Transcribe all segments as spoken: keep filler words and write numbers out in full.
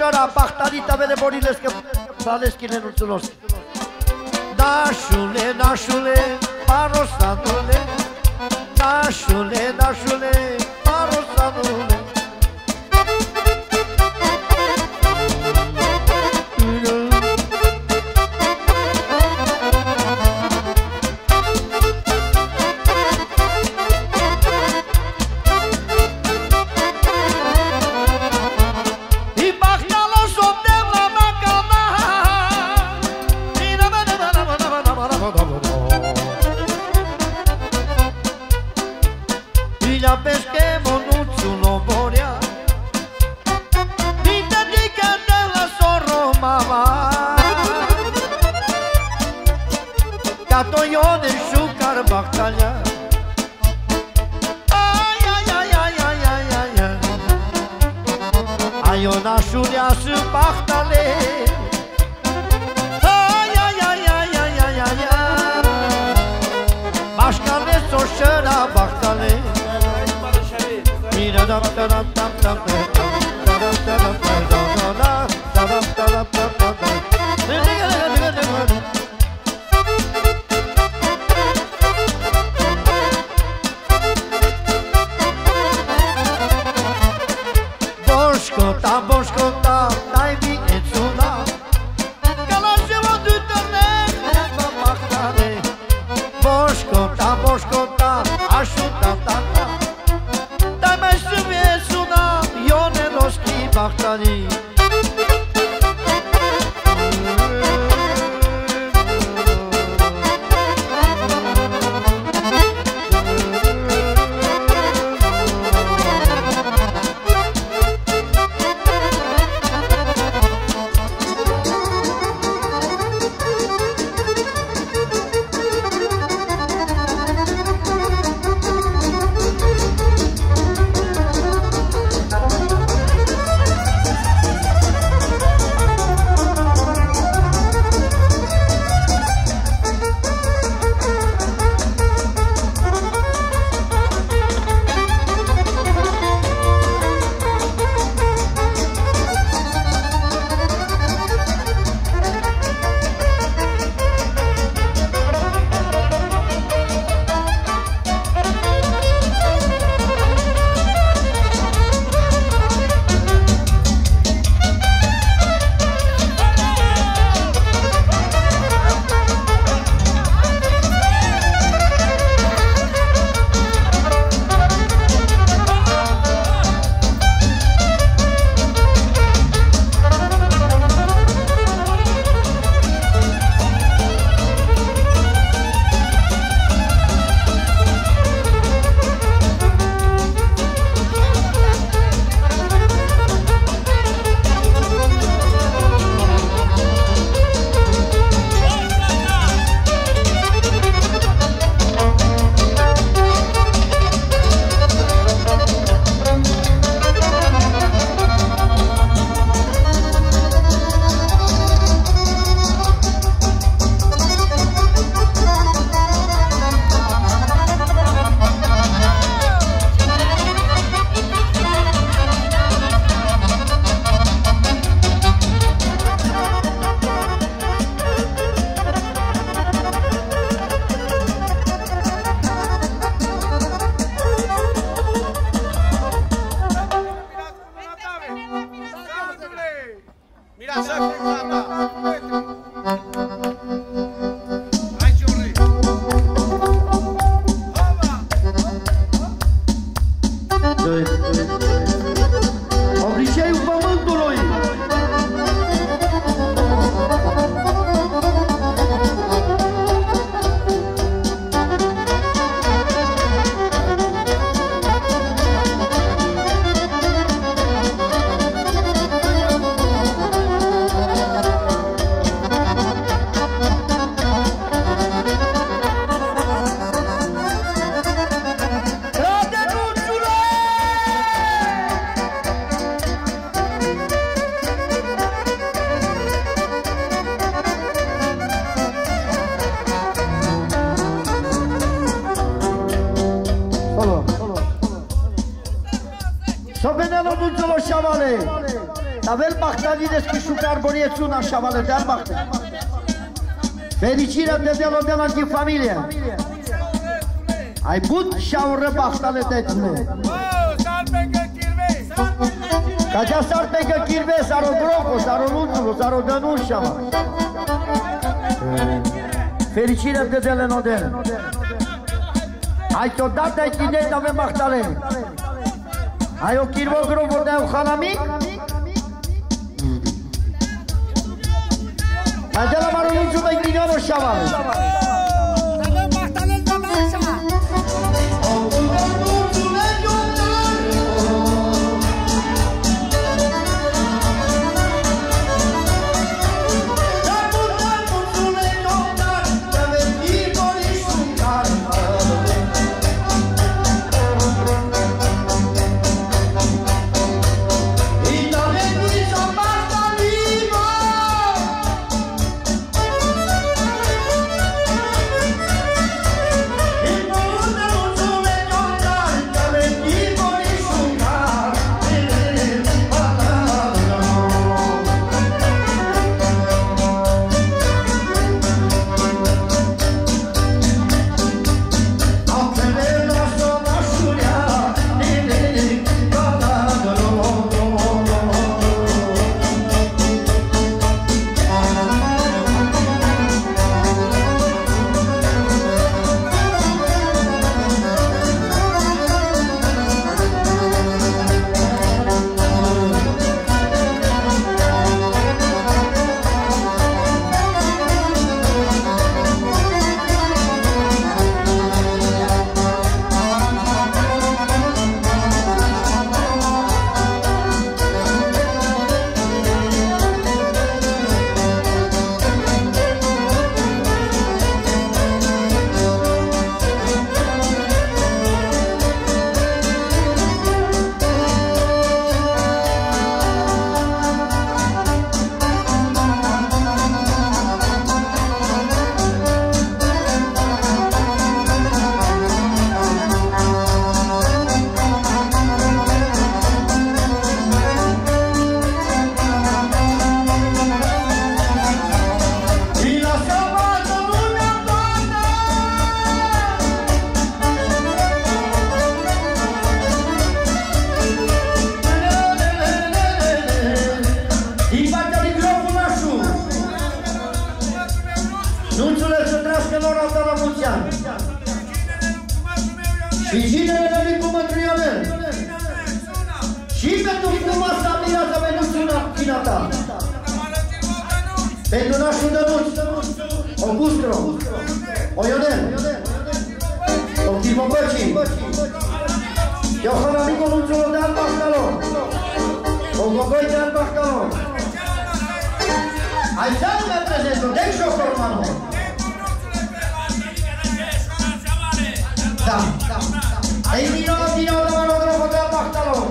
Soșora, Bahtarita, vede Borilescă, Fraleschile, nu țunosc. Nașule, nașule, parosanule, nașule, nașule, parosanule. Să veneam la Dulce la Șavale! Tavel Bahtali deschișu carboniețul na șavale de albahte. Fericirea de delo de la din familie. Ai but și-au răbahtale de tine. Ca cea s-ar pe că chirve, s-ar o groco, s-ar o luțulu, s-ar o dănușa. Fericirea de dele nodele. Ai odată ai chinet avem bahtale. Ai o chirvo grovo de o halamic? Hai de la marunțul de grinionul șavală. Avem bahtale de lanța. Pentru nașul Dănuț, Augustro, Oionel, Optimo Băcii, Iohana Nicoluțul de Albahtalon, Ogogoi de Albahtalon. Ai să-l mă prezentul, deci o formanul. Da, da. Ei vino, vino, de manodrofă de Albahtalon.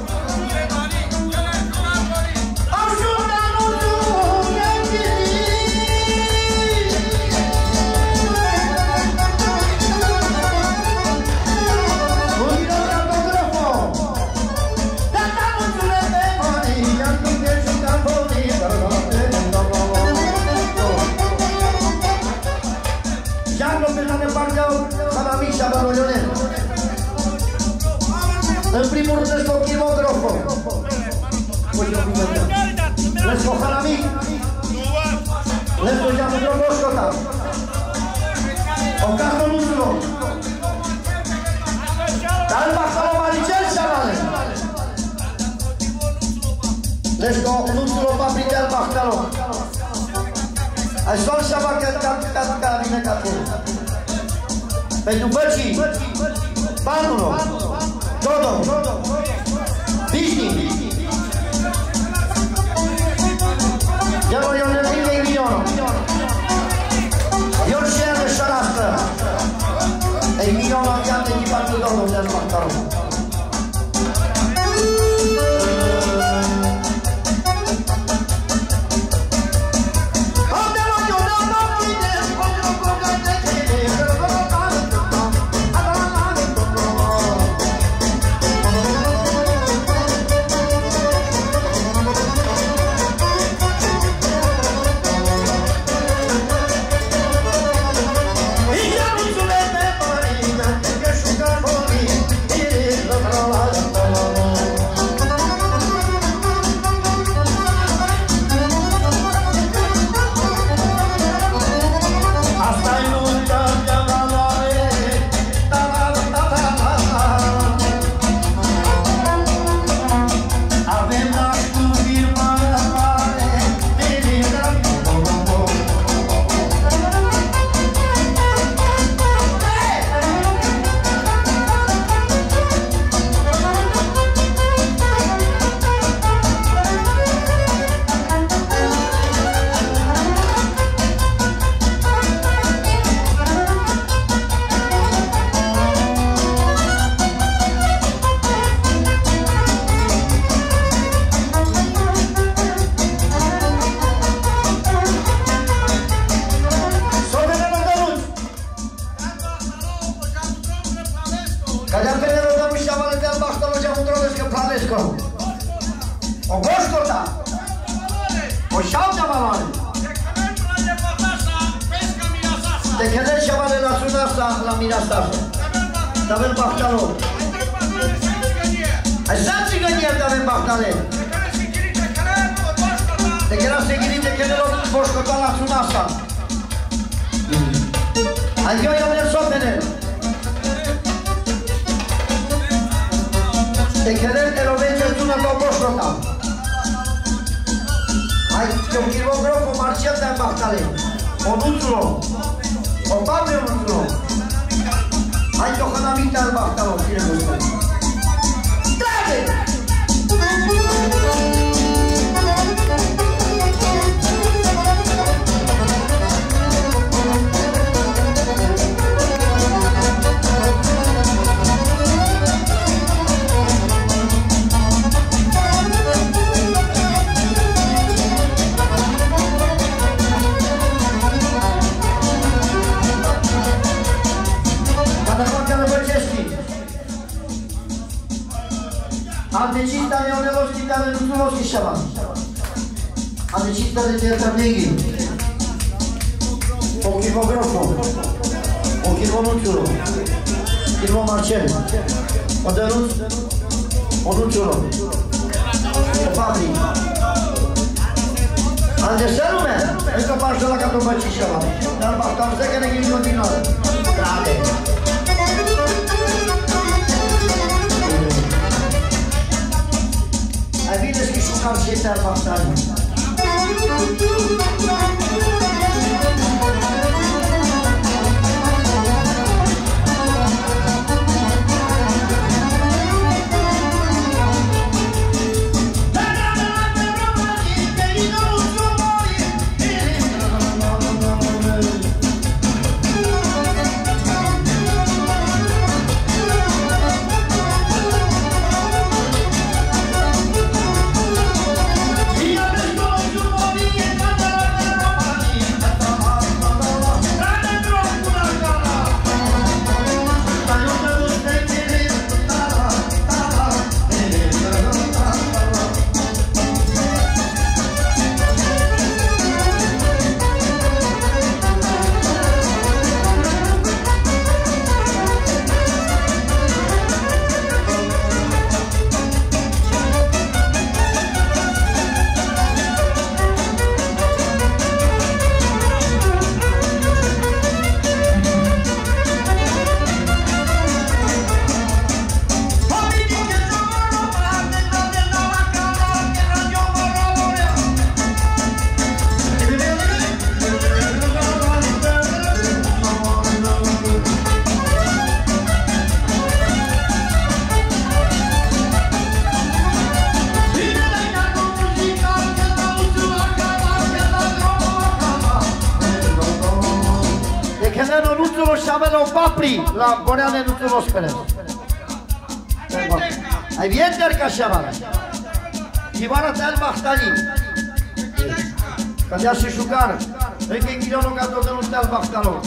În primul rând este o chimografă. Lesko Halami. Lesko Jamudroboskota. O Cartoluțulo. Dar Bahalo Maricel Șavale. Lesko Luțulo Papricel Bahalo. Ai sol Șava că vine ca tine. Pentru Băcii. Panulo. Dodo, Vișni, Iano Ionelin de Emiliono, Iorșean de Șarastră, Emiliono Avian de echipatul Dodo de Albahtalon. Kadem Fener odamış şamanı del baktan hocam udradeske planesko. O goşkota. O şavda malani. Tekeder şamanı nasunarsa la mirasarsa. Tabel baktan o. Ay sen siganiyer tabel baktan e. Tekera segiri tekeder o goşkota nasunarsa. Ay yo yamner sofene. Tekeder erovecer tuna do goşkota. Ay eu kilografo marcial del baktale. O nutro. O Pablo nutro. Ay yo kanamita del baktalo. Dale! Antecista neoneloski tale nutuloski šaban. Antecista de teatrnegi. O kilografo. O kilonuturo. Kilo marcel. O denut. O nuturo. O fabri. Andeselume. Încă faci de la capul băcii șaban. Dar baftam se că ne ghini continuare. Brave. Ai bine că șucam și este albastrani. La Boreane nu te spune. Ai vienter ca șaman. Ivana tel bahtali. Că dea și șucar. Încă în milionul ca tot nu tel bahtalo.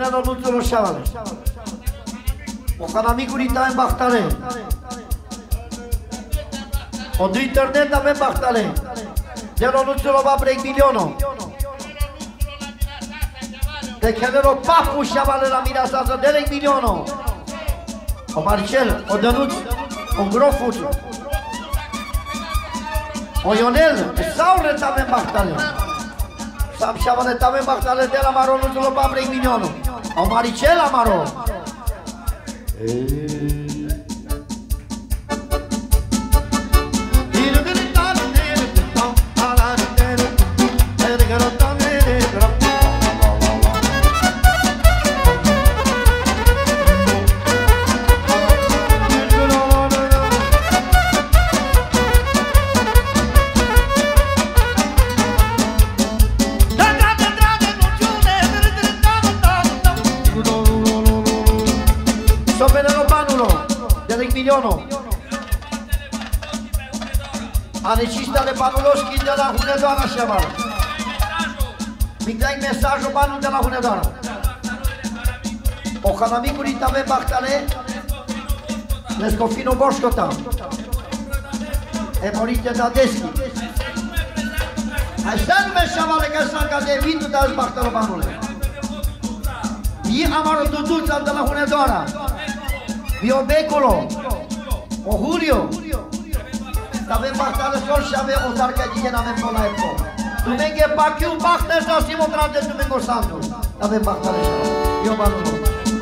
Sunelo nuțul oșavale. O canamicuri ta în bahtale. O du internet avem bahtale. Delo nuțul va break milionul. De chelero papu șavale la mireasa să derec milionul. O Marcel, o Dănuț, o Grofuț. O Ionel, sau retame bahtale. Sam șavale tame bahtale de la maro nuțul va break milionul. O Maricel la maro. Anecista de Panuloski de la Hunedoara Șeval. Mi dai mesajul banul de la Hunedoara. O canamicuri tame bahtale. Lescofino Boșcota. E morite da deschi. Așa nume Șevale că s-a ca de vindu de azi bahtalo banule. Ii amaro Duduța de la Hunedoara. Io Becolo. O Julio. Avem bahtale sol și avem o tarcă de gen avem până la epo. Dumenghe Bachiu, Bahte sau Simo Grande, Dumengo Sandu. Avem bahtale sol. Eu banul lor.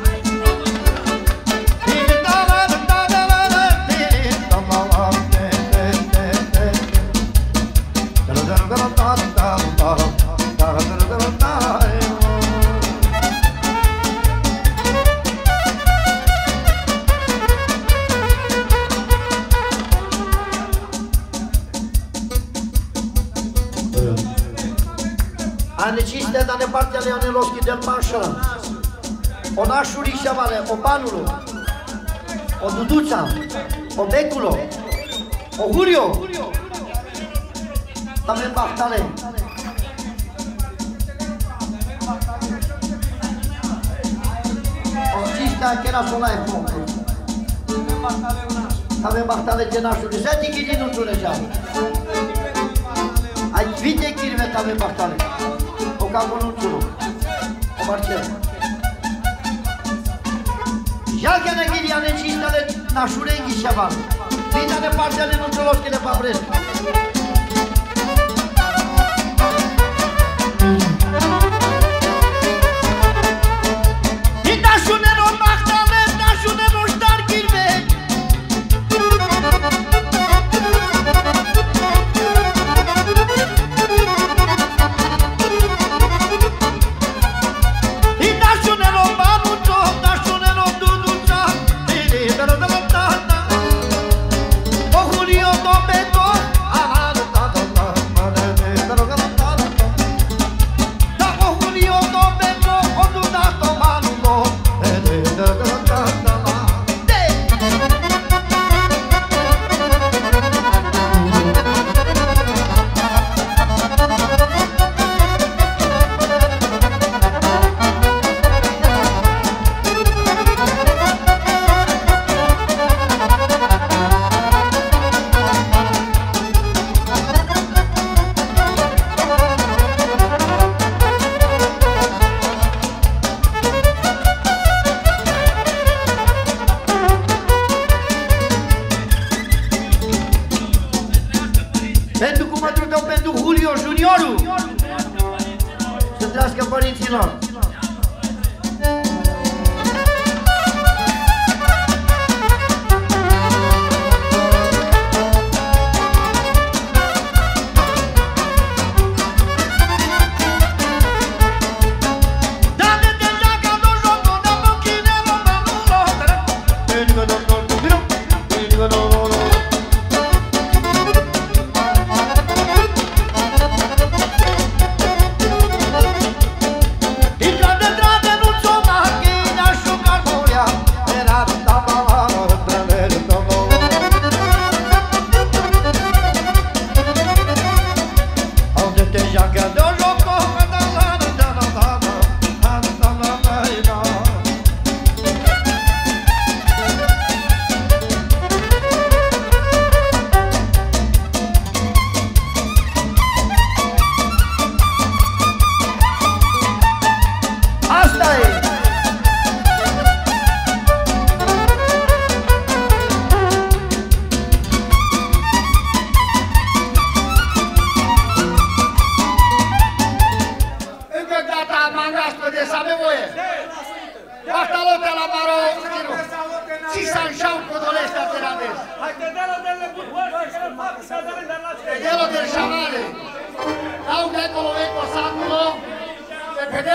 Aneciste da ne partea Leoneloschi del Mașă. O Nașuri Șevale, o Banulu, o Duduța, o Beculo, o Hurio. Avem bahtale. O Cistea Chena Solae Pompe. Avem bahtale de Nașuri. Zeti ghidi nu tuleșa. Ai vite chirve avem bahtale. O Caponuțulu, o Marcel. Jalke ne ghidi anecista de Nașurenghi Șeval. Vita de partea de Nuțuloschi de Pabresc.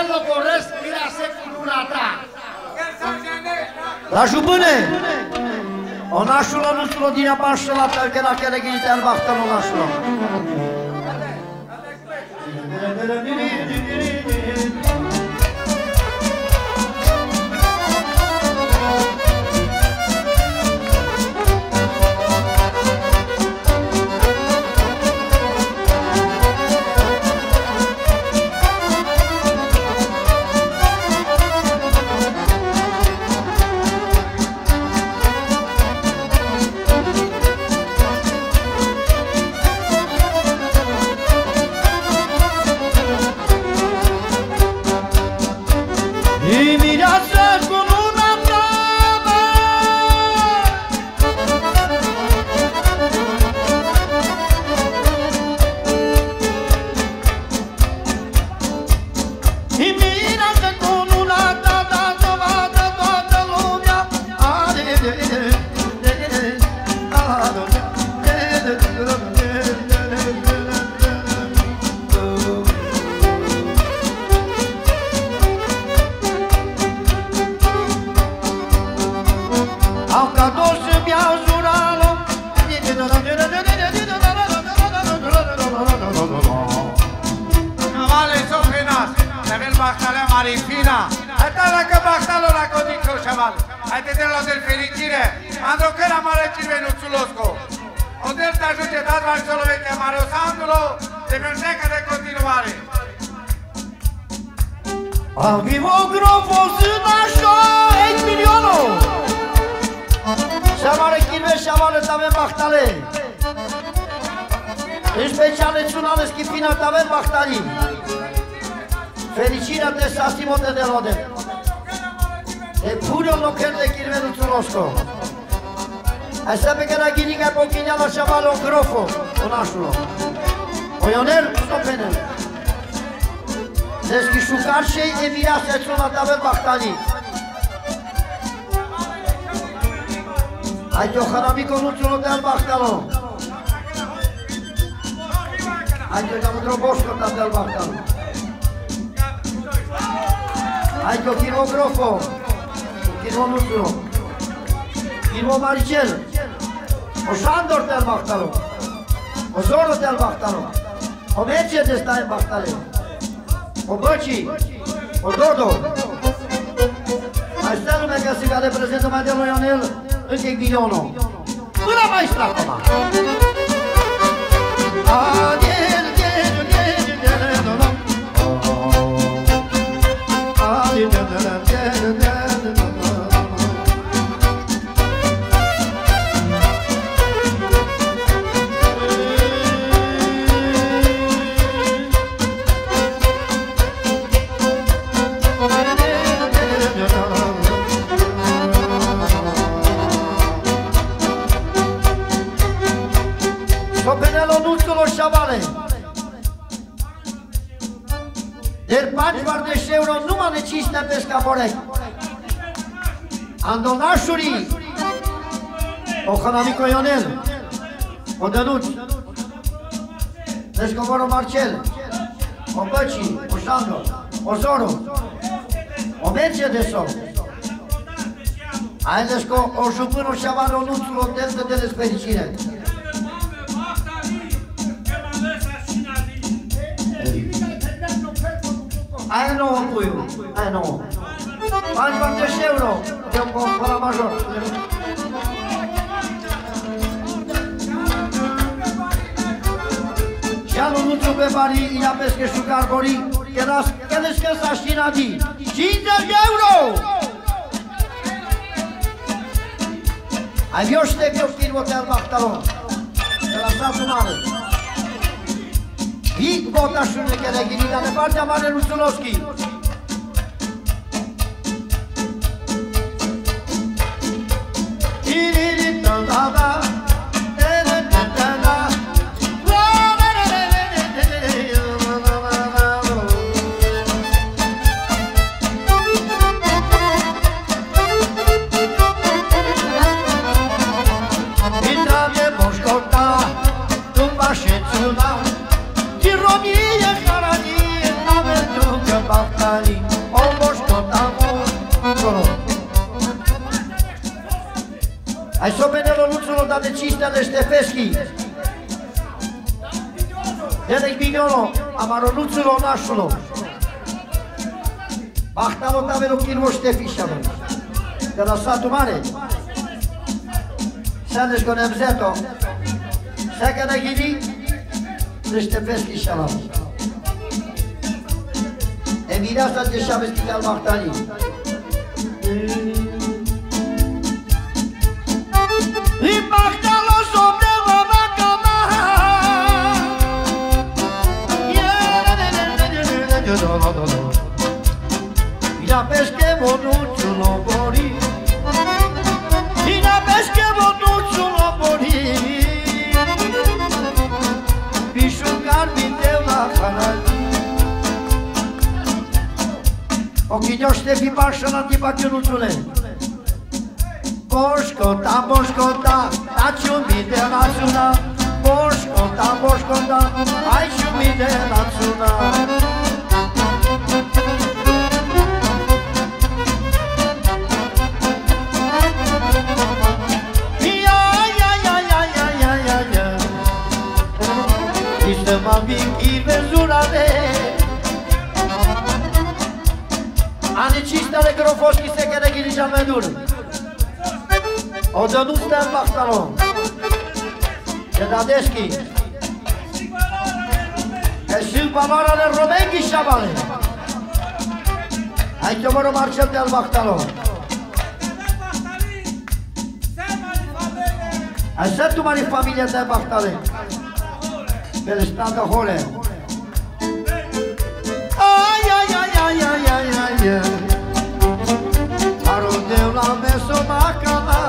locoresc mirease cu luna ta. La jubâne! Onașul nu-ți din apașă la pe la care ghidite al baftă onașul. Fericirea de sasimote de rode. E pure un local de Chirvenu Țunosco. Asta pe care a ghiniga pe ochineala și avale o grofo, un așulo. O ionel, stopenel. Deschi șucar și e mireasă e țuna de avem bahtani. Hai te o haramico nu țuno de al bahtalo. Hai te o dăm drobosco de al bahtalo. Hai te o chirvo grofo. Chirvo nuțuno. Chirvo maricel. O Sandor de al bahtalo. O Zoro de al bahtalo. O Mercedes de al bahtale. O Băci. O Dodo. Mai stă lumea ca să le prezentă mai de lui Ionel în Ghigionul. Până mai stă acum. Der paci vardești euro numai ne cinste pe scaporec. Andonașurii, o Hanamico Ionel, o Dănuț, Descovoro Marcel, o Băci, o Sandor, o Zoro, o Mercedes-o. Aidesco, o Jupâno și avare o nuțul, o tentă de desfericire. Aia nouă, puiul, aia nouă. Paci vardești euro, de un compara major. Și anul nuțul pe banii, ia pesche și carborii, că descă s-a știnati. cincizeci de euro! Ai vioște că eu firmă te-al Bachtalon, de la statul mare. Vic botașurile care ghinita de partea mare Luțunovski. Bye. Hai să omenelo Luțulo, dar de cinste de Ștefeschi. Dedec Mignolo, amaro Luțulo, nașulo. Bahtalo tavelo Chirmo Ștefișano. De la satul mare. Sănești cu Nemzeto. Seca de Ghini, de Ștefeschi șalam. Emilia s-a deșa vestit al Mahtanii. Impactalo sobre la macama. Ya pesche bonuccio lo mori. Ya pesche bonuccio lo mori. Pisciucar mi deu la fanal. Ochinio Ștefi Pașa la tipa Chiunuțule. Boșcota, boșcota, taci un mii de națiuna. Boșcota, boșcota, ai și un mii de națiuna. Ia, ia, ia, ia, ia, ia, ia, ia. Și să mă vinchi vezurale. Ani cistele grofoschi se care ghilijan mai dur. O Dănuț de Bahtalo. De Dadeschi. E și valoarea de Romenghi șabale. Hai că mă rog Marcel de Bahtalo. Hai să tu mari familia de Bahtale. Pe le strada Hole. Ai, ai, ai, ai, ai, ai, ai, ai. Arundeu la meso macana.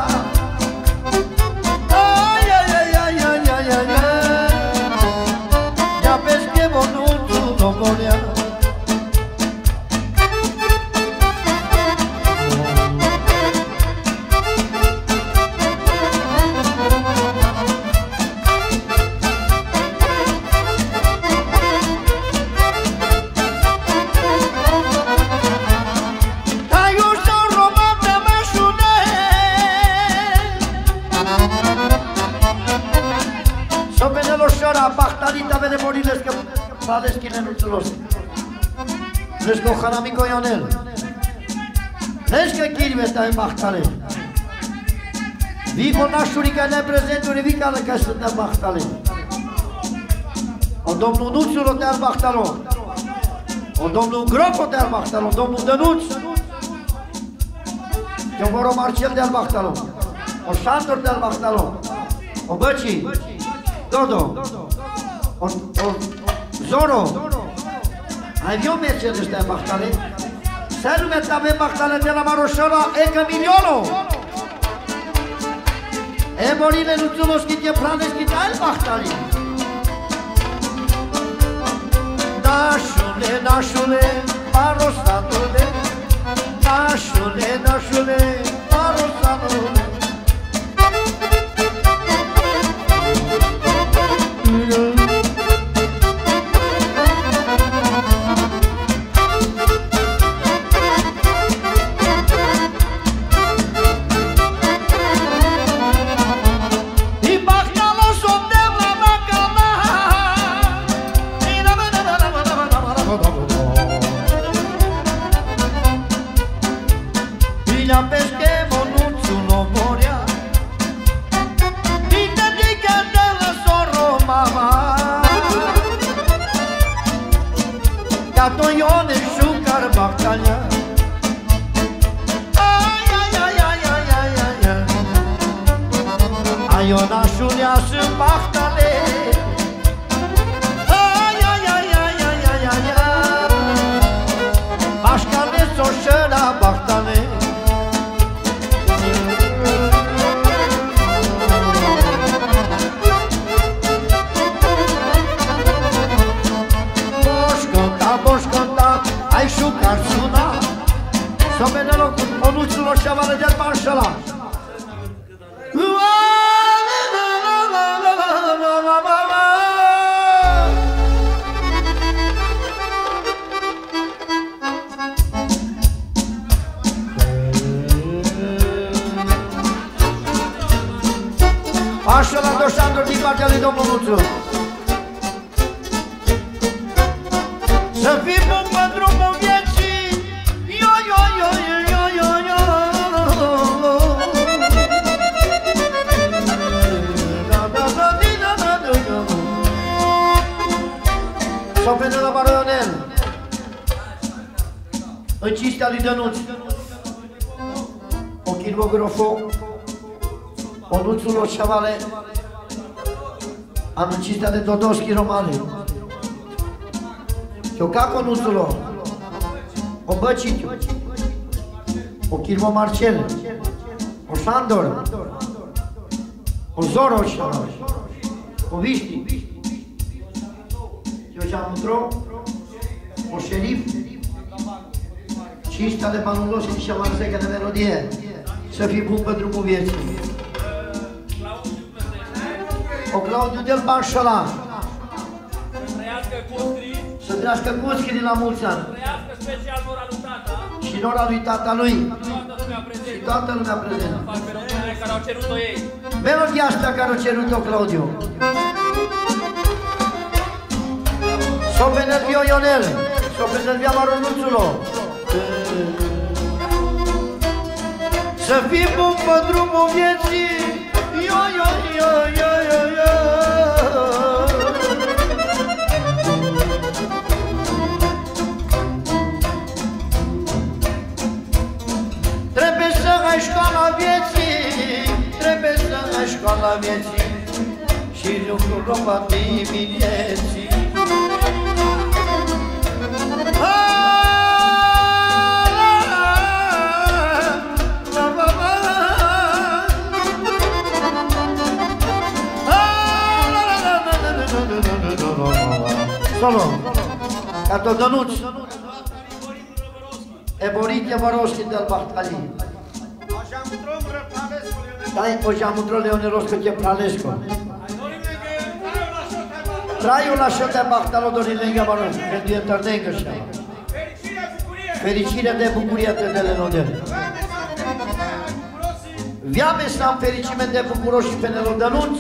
Ai, ai, ai, ai, ai, ai, ai, ai. Ya pesche bonuccio lo volia. Bahtalita vede moriles că Padeschine Luțulos. Vezi că o Hanamico Ionel. Vezi că Chirime stă în Bahtale. Vii cu nașurica neprezenturi, vii ca că sunt în Bahtale. O domnul Nuțulo de al Bahtalo. O domnul Gropo de al Bahtalo. O domnul Dănuț. Teomoro Marcel de al Bahtalo. O Șantor de al Bahtalo. O Băci. Dodo. O, o Zoro. Ai eu Mercedes de Bahtale. Să nu metame Bahtale de la Maroșola e Camiliolo. E morile Luțulos că te planes că dai Bahtale. Nașule, nașule, Maroșanule. Nașule, nașule, Maroșanule. Catoione șucar Bahtania. Ai, ai, ai, ai, ai, ai, ai, ai. Aiona șunea și Bahtale. Ai, ai, ai, ai, ai, ai, ai, ai. Bașcale soșăra Bahtale. Ai șucar suna. Să vede locul o Luțulo și avală de-al Marșala. Pașă la doșandru din partea lui domnul Nuțu. Să fii bun pe drumul vieții. Yo, yo, yo, yo, yo, yo. Da, da, da, da, da, da, da. S-o prinde la Baroionel. În cinstea lui Dănuț. O chirmografo. O Nuțul Oșavale. Am în cinstea de Dodoschi Romane. Și o caco Nuțulo. O Băcitiu. O Chirmo Marcel. O Sandor. O Zoro Oșavale. O Viști. Și o Jamutro. O Șerif. Cinstea de Panuloși și Amarsecă de melodie. Să fii bun pe drumul vieții. O Claudiu del Banșola. Să trăiască Cuscrii la mulți ani. Special nora lui tata. Și nora lui tata lui. Toată lumea prezentă. Și toată lumea prezentă. Pe românele care au cerut-o ei. Melodia asta care au cerut-o Claudiu. S-o penelvio Ionel. S-o penelvia Maronuțulo. Să fii bun pe drumul vieții. Yo, yo, yo, yo, yo, yo. Trebuie să ai școala vieții. Trebuie să ai școala vieții. Și lucrul romantii vieții. Solo, ca tot Dănuț. Eborit Evarovski del Bahtalii. Dai, o Jamutro Leoneroscu ce Pralescu. Traiul la șotea Bahtalo Dorilenga Baros, pentru Eternenga și fericire de bucurie de Lenodel. Viame să am fericime de bucuroși și penelul Dănuț.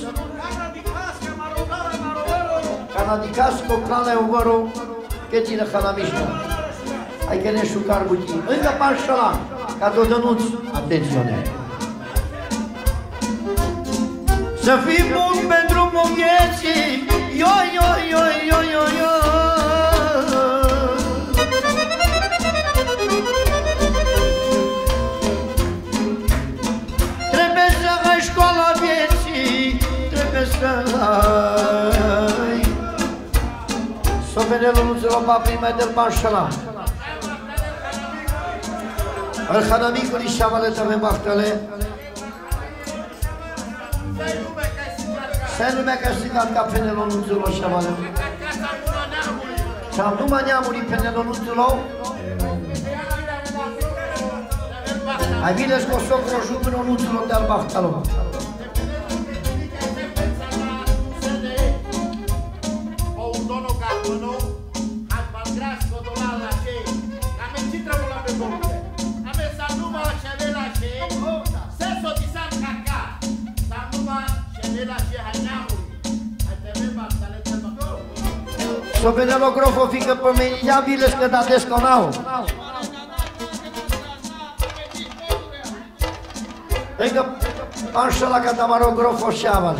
Canadicasco, Clană Euvăru, Chețile Hanamișna. Hai că ne șucar butii. Încă Pașăla, ca tot Dănuț. Atențiune! Să fii bun pe drumul vieții. Yo, yo, yo, yo, yo, yo. Trebuie să ai școala vieții. Trebuie să ai. S-o venelul Nuțul Opa prima del Pașăla. Al Hanamicului Șavale tăve Bahtale. Să lumea ca și ca penelul Nuțul Oșavale. Și-am numai neamurii penelul Nuțul. Ai bine că o socră o jupână Nuțul de-al Bahtalo. S-o penelo grofo, fică pe mine, ia biles că da desconau. Încă Pașăla că da maro grofo șeaval.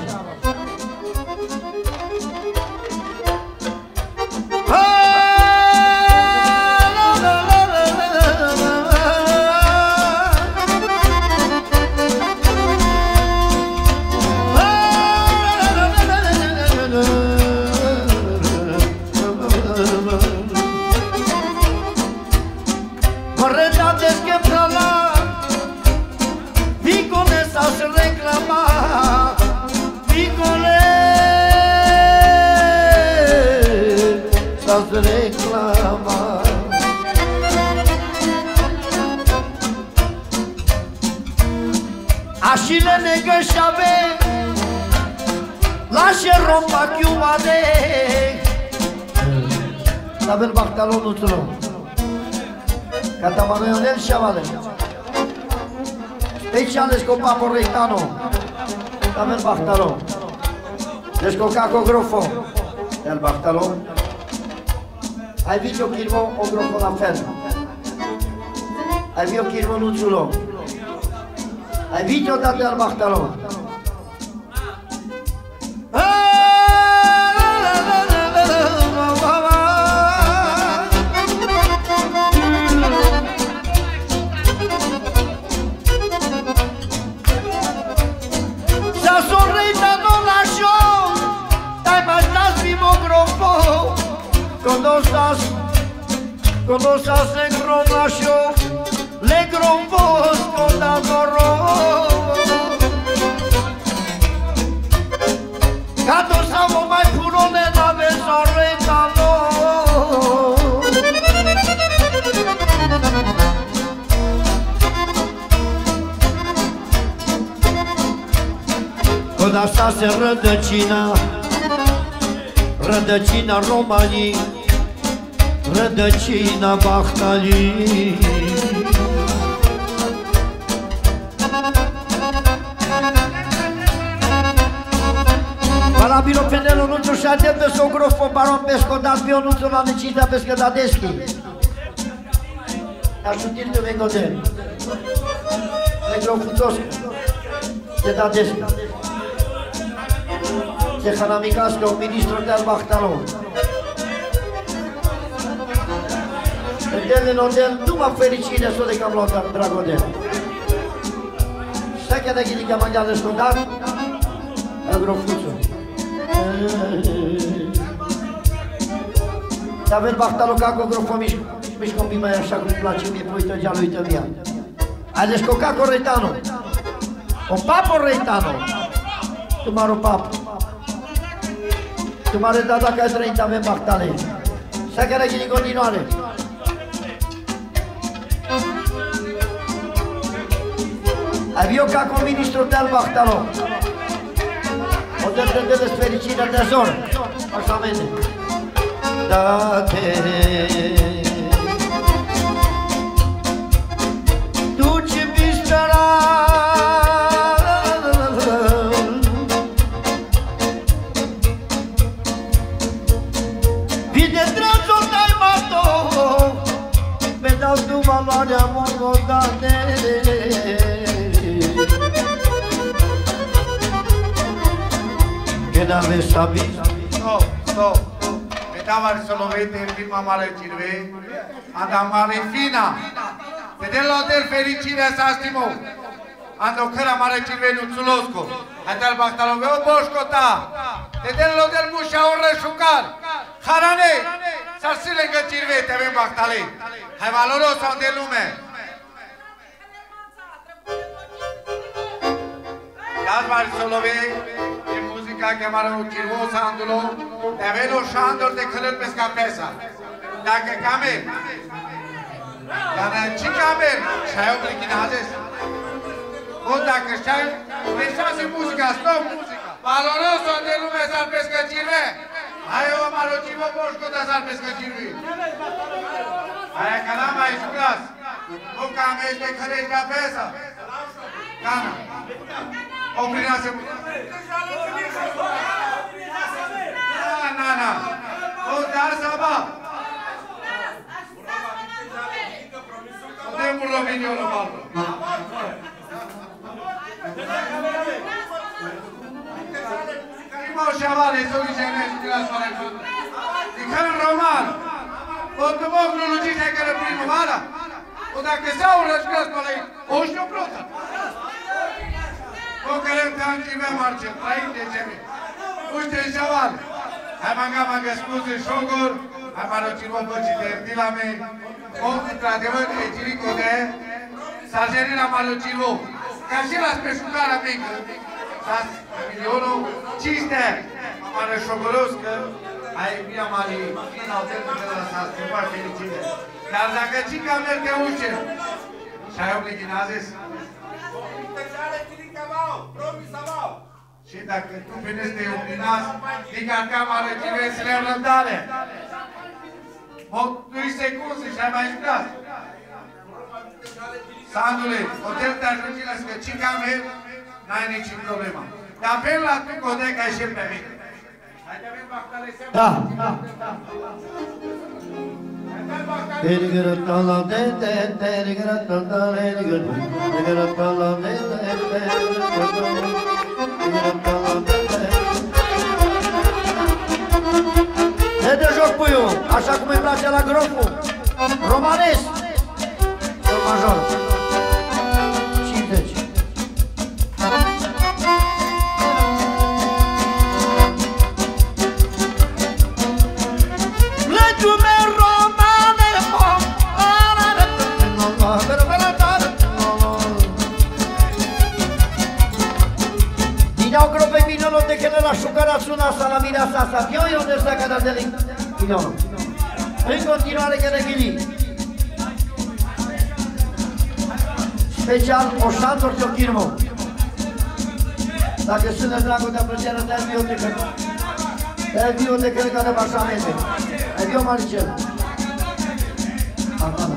Reclama. Așile negășave Lasce rompa chiumade Tabel Bahtalon Nuțul. Catamano Ionel Șavale. Speciales con Papo Reitano. Samen Bachtalon. Descoca con grofo. El Bachtalon. Hai visto Kirmo o grofo la fel. Hai visto Kirmo Nuțulo. Hai visto date al Bachtalon. Cuando estás, cuando estás en Romacho, le grombos con la morro. Gato sabo mai puro de la besorretano. Cuando estás en rădăcina, rădăcina României, rădăcina Bachtalii. Parabilo penelo nuțul și adem pe sogrofo baron pescodat pe nuțul la necita pescădadeschi. Ajutir te vengo de. Negro fuțoscu. Te dadeschi. Te hanamicască un ministru de al Bachtalon. Dele Nodel, numai fericire să de cam luat Dragodel. Să chiar de ghidi că am de scondat, agrofuțul. Să avem Bachtalon ca cu grofă mișcă un pic mai așa cum îmi place mie, pe uită gealul, uită mea. Ai descocat cu Reitano. O papă Reitano. Tu mă rog papă. Tu m-a redat dacă ai trăit, avem Bachtalon. Să chiar de ghidi în continuare. Avio ca cu ministrul de al Bachtalon. O de de de fericire de zor. Așa vede. Da-te. Tu ce bispera. Vine dragul dai mato. Me dau tu valoarea monodane. Che da me sabi? Stop, stop. Metava il solo vede prima mare cirve, anda mare fina. Vedello del fericire sa stimo. Ando căra mare cirve nu țulosco. Atel Bachtalon veo boșcota. Vedello del mușa orre șucar. Harane, sarsile că cirve te avem Bachtalon. Hai valoros sau de lume. Iar mare solo vede. Ca chiamare un cirvos andulo, de avelo șandor de călări pe scapesa. Dacă camer, dar ce camer? Și-ai oblighinazes? O, dacă și-ai, reșase muzica, stop muzica. Valoroso de lume s-ar pescă cirve. Hai o maro cirvo boșcota s-ar pescă cirve. Hai că n-am mai juclas. O camer de călări pe scapesa. Cana. Oprinase muzica. Na, na, o dar saba. O temul României o bală. Imau șavale, să uite ne știi la soare. Dicăl roman. O tu moglu luciște care primăvara. O dacă s-au rășcăs pe lei, o știu plotă. O care îmi te-am marce, trăim de ce mi. Uite șavale. Hai manga manga scuze șogor, hai maro cirvo băci de dilame. O, într-adevăr, e cirico de sargerina maro cirvo. Ca și la speșucara mică. Sas milionul, ciste. Mare șogoroscă, ai bine mari, fin au termen de la sas, super fericite. Dar dacă cica merge ușe, și-ai oblighinazes? Și dacă tu veneți de oblinas, dică în cameră civesile în răbdare. Mă, doi secunde și-ai mai jucat. Sandule, hotel te ajungi la scăcica mea, n-ai nici problema. Dar vin la tu codeca și pe mine. Hai că vin Bactale să Da, da. Erigărătala de de de erigărătala de erigărătala de de erigărătala de de. Ne dă joc puiul, așa cum îi place la grofu. Romanesc. Sol major. cincizeci. Legiume romane, Dinau grope minolo de che la sciucarazzuna sta la mirasa sta pioio del sacca de lì. Minolo. În continuare că ne ghili. Special Oșantor Teochirmo. Dacă sunt de dragul de plăcere, te-ai biotecă. Te-ai biotecă ca de bașamente. Ai bio Maricel. Antana.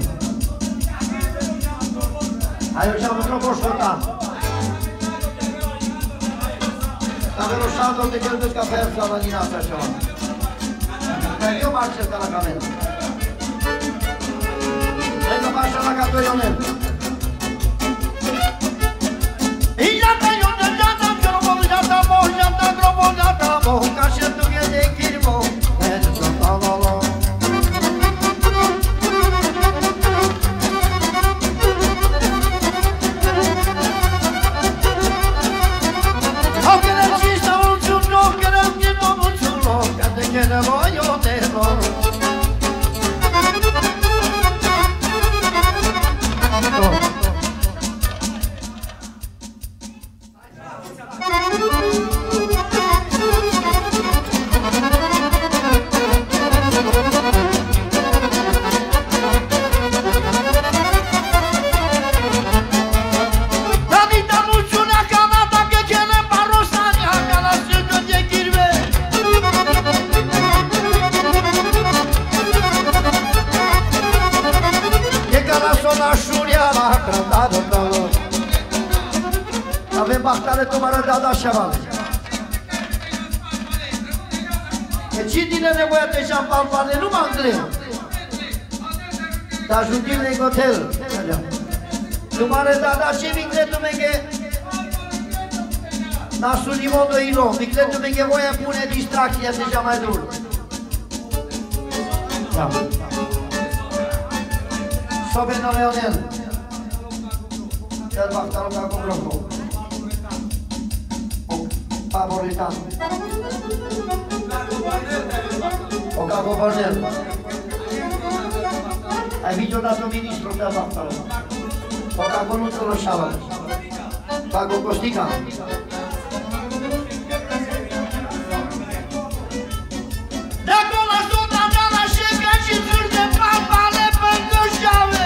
Hai eu ce-am într-o poșcotan. Dacă Oșantor te cheltuiesc ca persa la din asta așa. Ai bio Maricel ca la cameră. Hai că bașa la catorionel. Ca și tu e de chirmo, e de sotalo. Au che ne ci sta un giorno, che ne ci sta un giorno, che te che ne voglio te loro. Avem Bactale tomară de Ada Șeval. E cine nevoia de șampane, nu mă îngreu. Dar jutim în hotel. Tomară de Ada și micletul menge. Nasul nimodo ilo. Micletul menge voia pune distracția deja mai dur. Da. Sobeno Leonel. Del Bactalo ca cu gropo. Favoritan. O ca guvernel. Ai visionato ministru de Bactalo. O ca Conuțul Roșava. Ca cu Costica. De acolo zona de la șeca și țâr de papale pe gășave.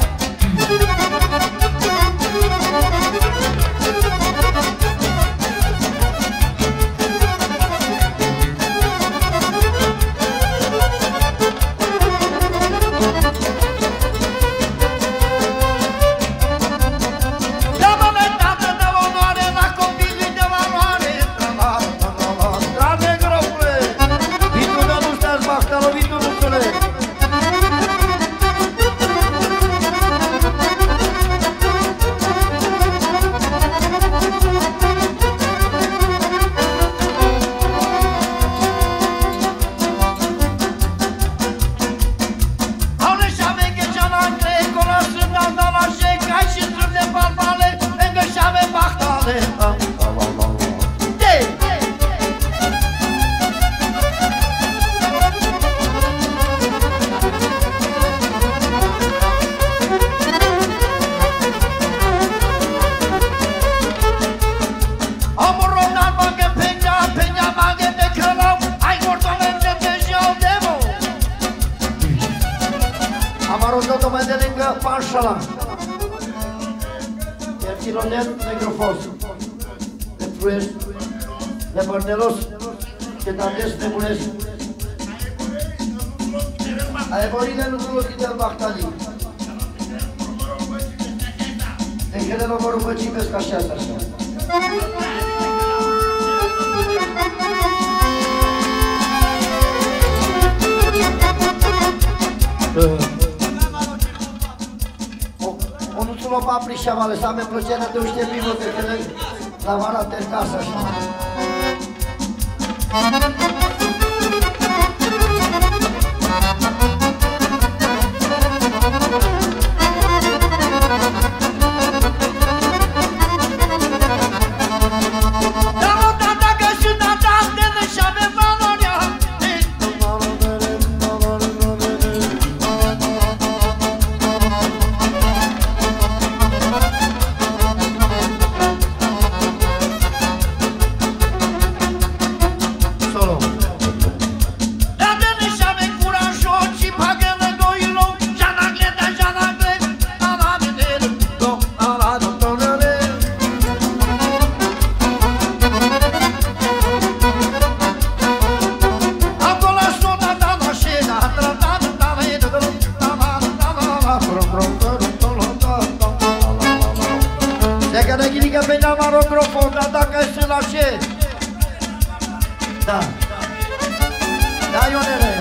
Panșala. El tironet negrofos. De fruiesc, de bărnelos, de tandesc nebunesc. Ai vorine lucrul del Bactali. De care nu mă rugăcim pe așa așa. O nu țulo paprișa, mă lăsa, mi-e plăcerea de uște minute, că la vara te casă așa. Da. Da, Ionele.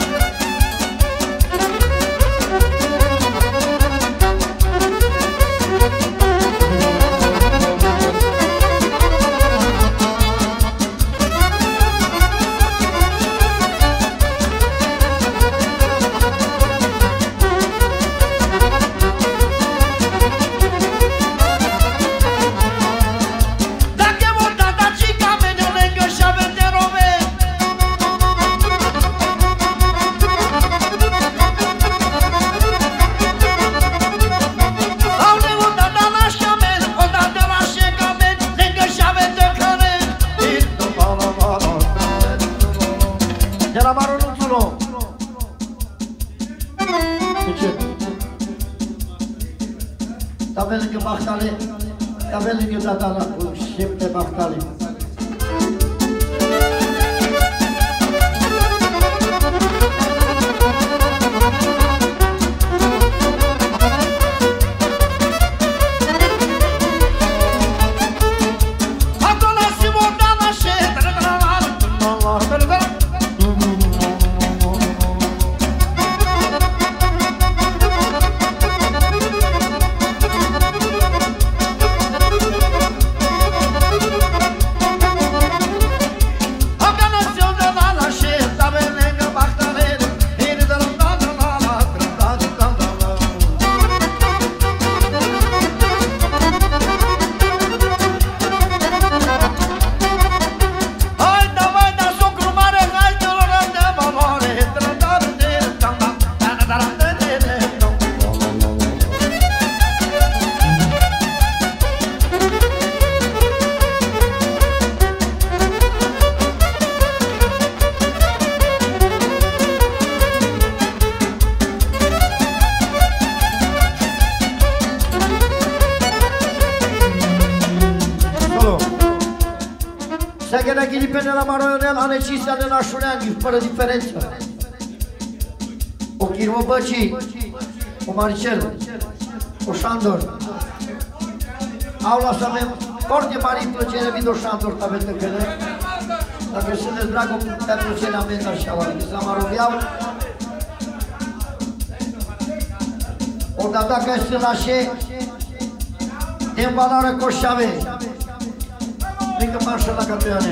Avem lângă Bahtale, avem lângă Dadala cu șepte Bahtale. Se gădea ghilipene la Maroionel, ane cincistea de nașureani, fără diferență. O Chirmă Băcii, o Maricel, o Șandor. Au la să avem foarte mari plăcere, Vido Șandor, pe tăcăne. Dacă sunteți dragă, pe plăcerea mea, așa, oare, la Maroviau. O da dacă este la șe, în valoare Coșave. Lângă marșă la Catriane.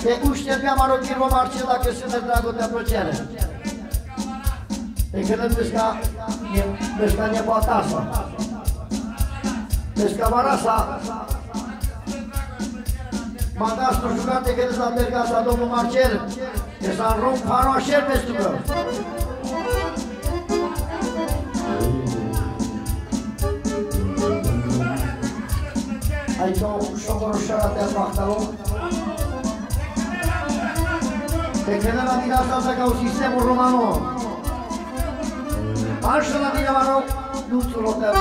Te ușterbeam arogirul Marcela că sunt de dragotea plăcere. Te credem pesca, pesca nepoatasa. Pesca marasa. Mandați-o jucate că s-a mergat la domnul Marcel, că s-a rupt panul așa pe stucă. Aici o șogoroșara de Bachtalou. Te credem la tine asta ca un sistemul romano. Așa la tine, mă rog, nu-ți-o lotează.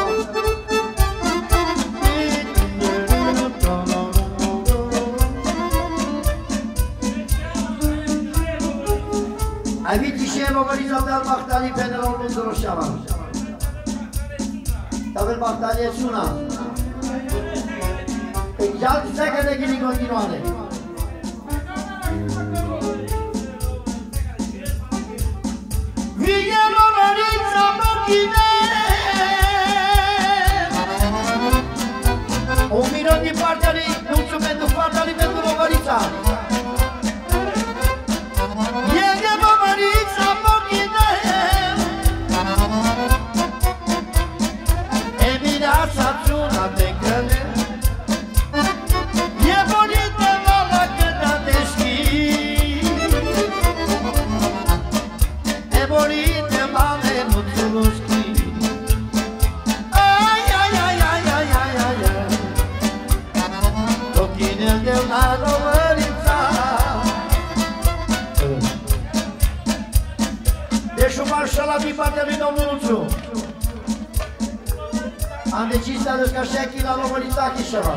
Ai vidi și el organizat de al Bachtalii pe nerul lui Zoroșeava. Dar Bachtalie suna. Exact secă de gândi continuare. Vine Romărița Bochine. Un minut din partea lui, mulțumesc pentru partea lui pentru Romărița. Vine Romărița Bochine. Emineața țuna de căle. E bonită mama când a deschis. E bonită mame nu-ți-o schimb. Ai, ai, ai, ai, ai, ai, ai, ai. Cochinel de la Romărița. Deci un marșal din partea lui domnul Luțu. Am decis să aduc așa aici la Romărița Chișeva.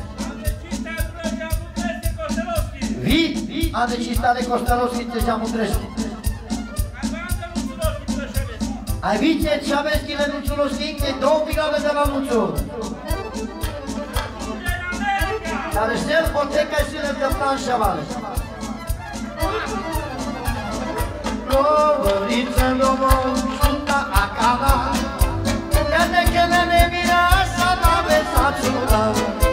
Vi, am decis să aduc Costelovski Trecea Mutrești. Ai vite ce aveți chile Luțulovski, de două picave de la Luțu. Care ștel poteca și le de planșa vale. Romăriță, Romărița, acala. Iată că ne nevira să n-aveți ațuta.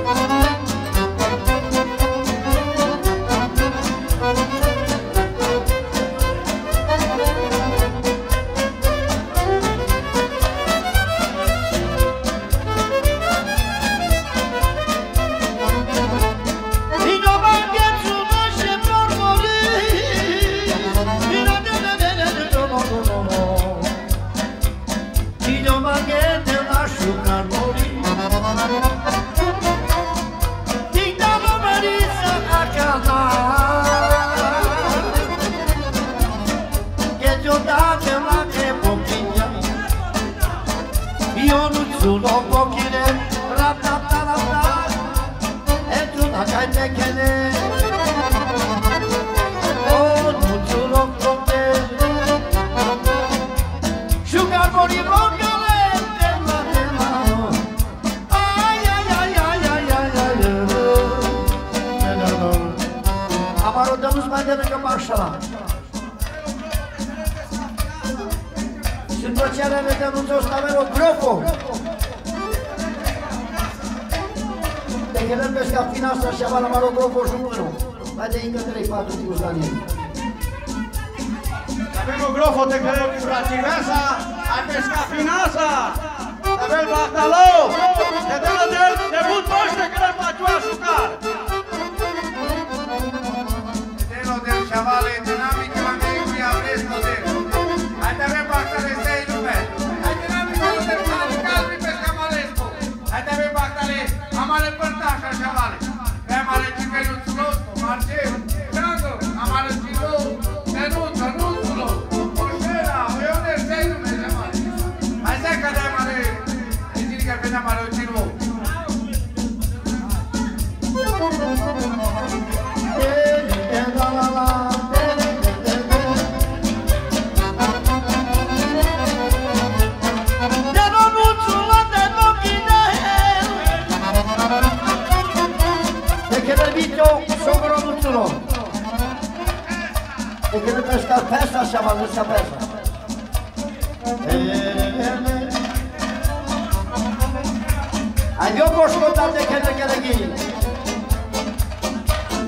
Și după ce le vedem un jos avem o grofă. Te credem pe scafina asta și avea la maro grofă și mână. Mai de încă trei patru timpuri la mine. Avem o grofă, te credem la Civesa, ai pe scafina asta. Avem Bachtalou, te dă la debut noște că ne faci o asucar. Del chavale dinamica la mia qui a presto del. Hai da me Bachtalou sei lume. Hai dinamica del calmi per camalesco. Hai da me Bachtalou amare partasha chavale. Pe amare cicelu țulo, Marcel, Drago, amare ciclu, Nenuța, Nuțulo. Oșera, oione sei lume chavale. Hai să că de amare, zic că pe amare ciclu. E che deve stare festa, siamo alla stessa festa. Abbiamo ascoltato che le chiede chi?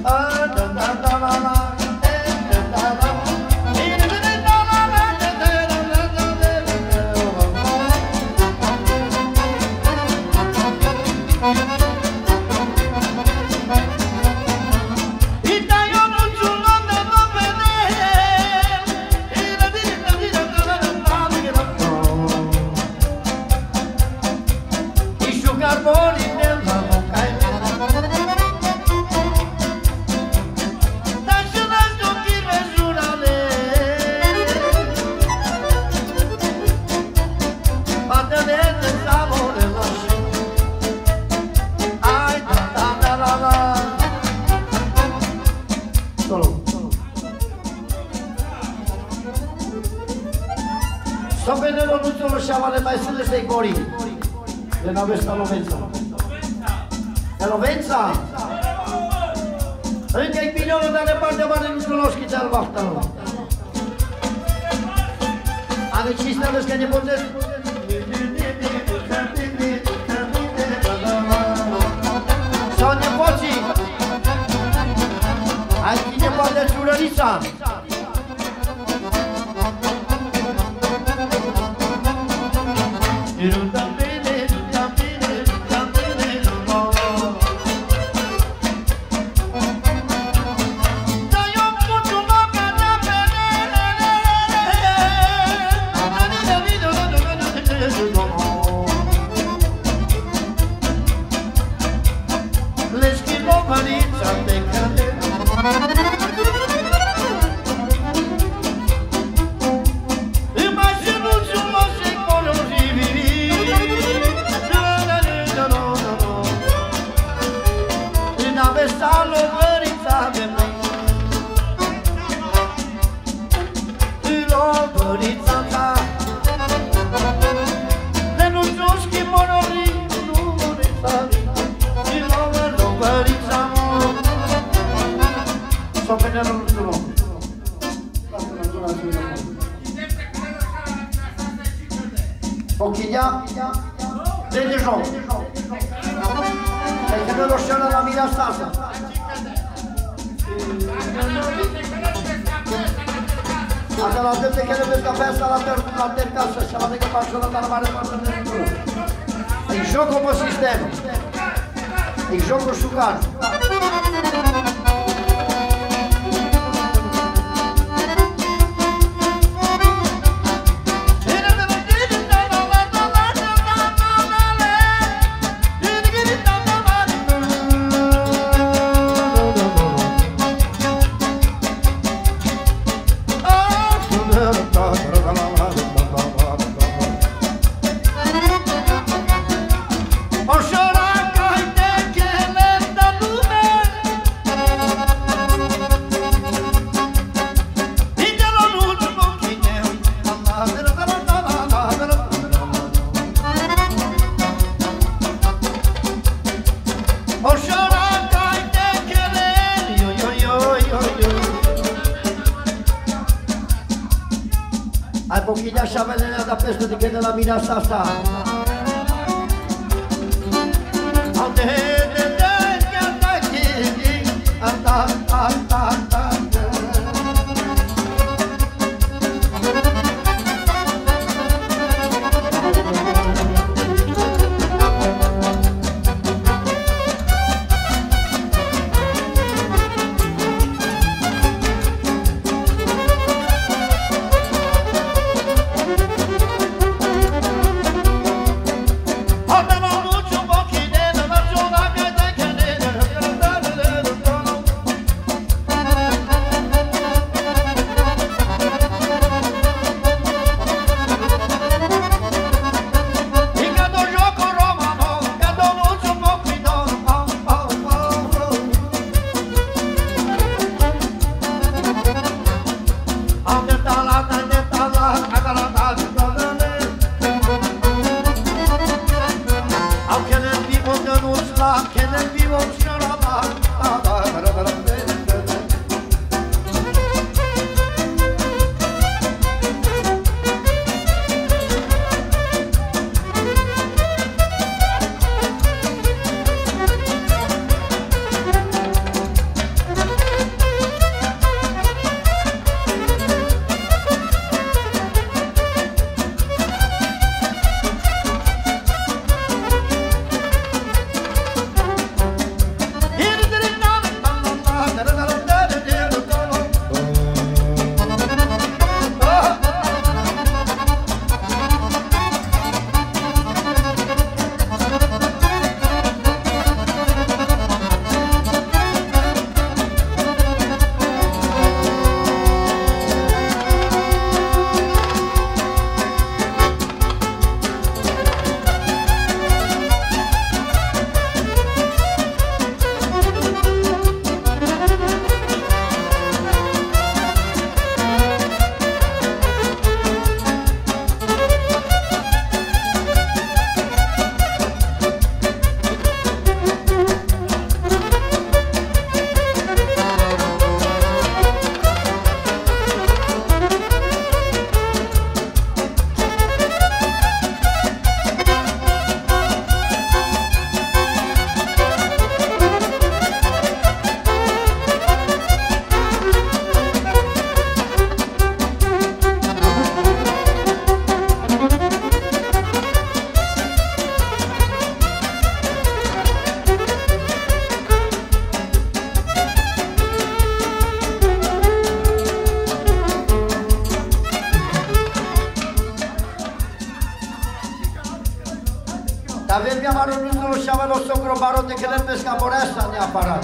Dar vezi, mi-am arunut și am luat socro baron de călări pe scaporeasa neapărat.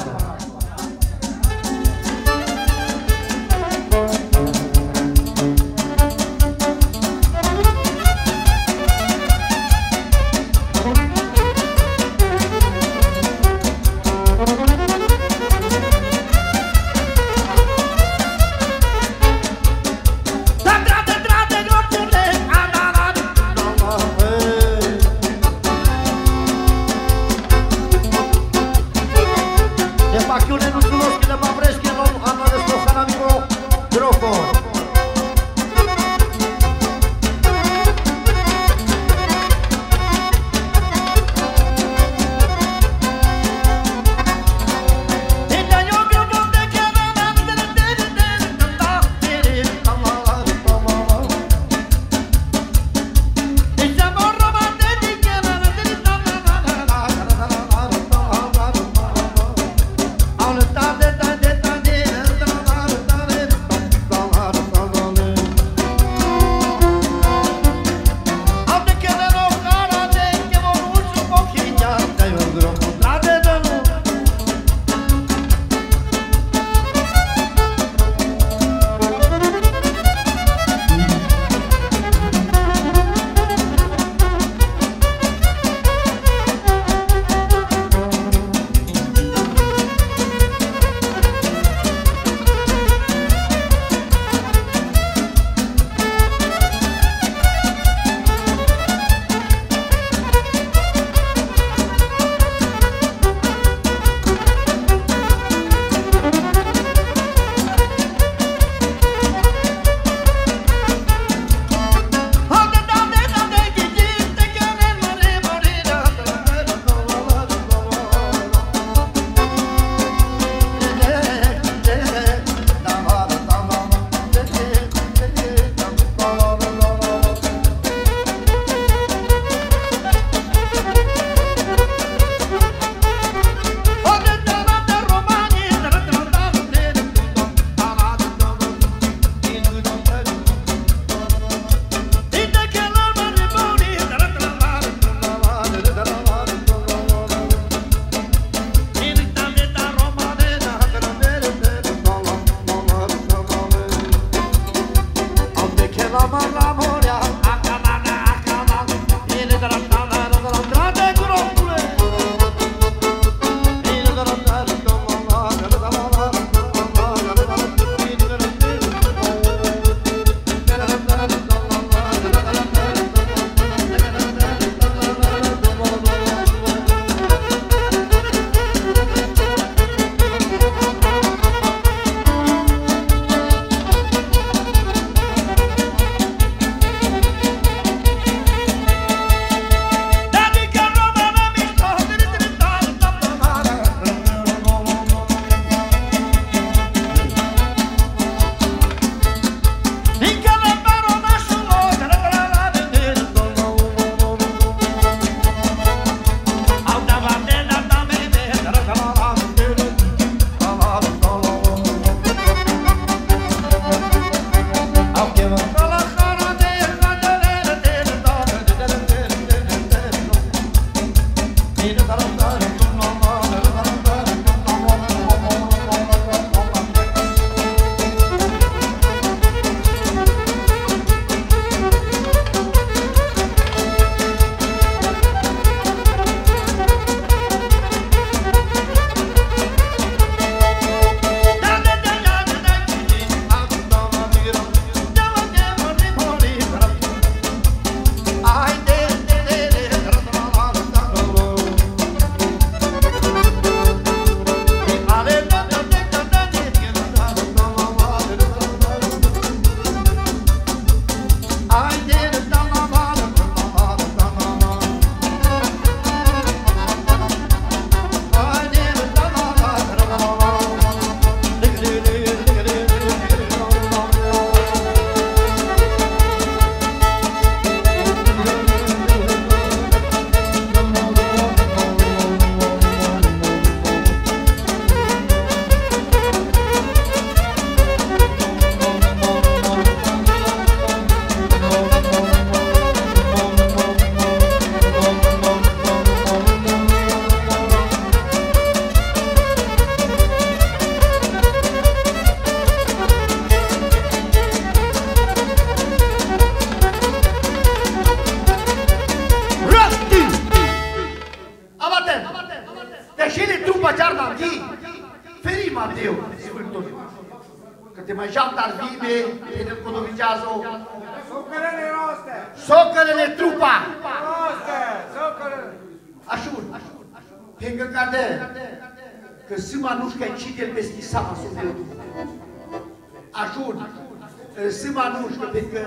te mai jantar vime, e ne codovicează. Socărele roste! Socărele trupa! Roste! Socărele! Așun, hengă cade, că sâma nu-și că cine-l pesti sama sumeu. Așun, sâma nu-și că pentru că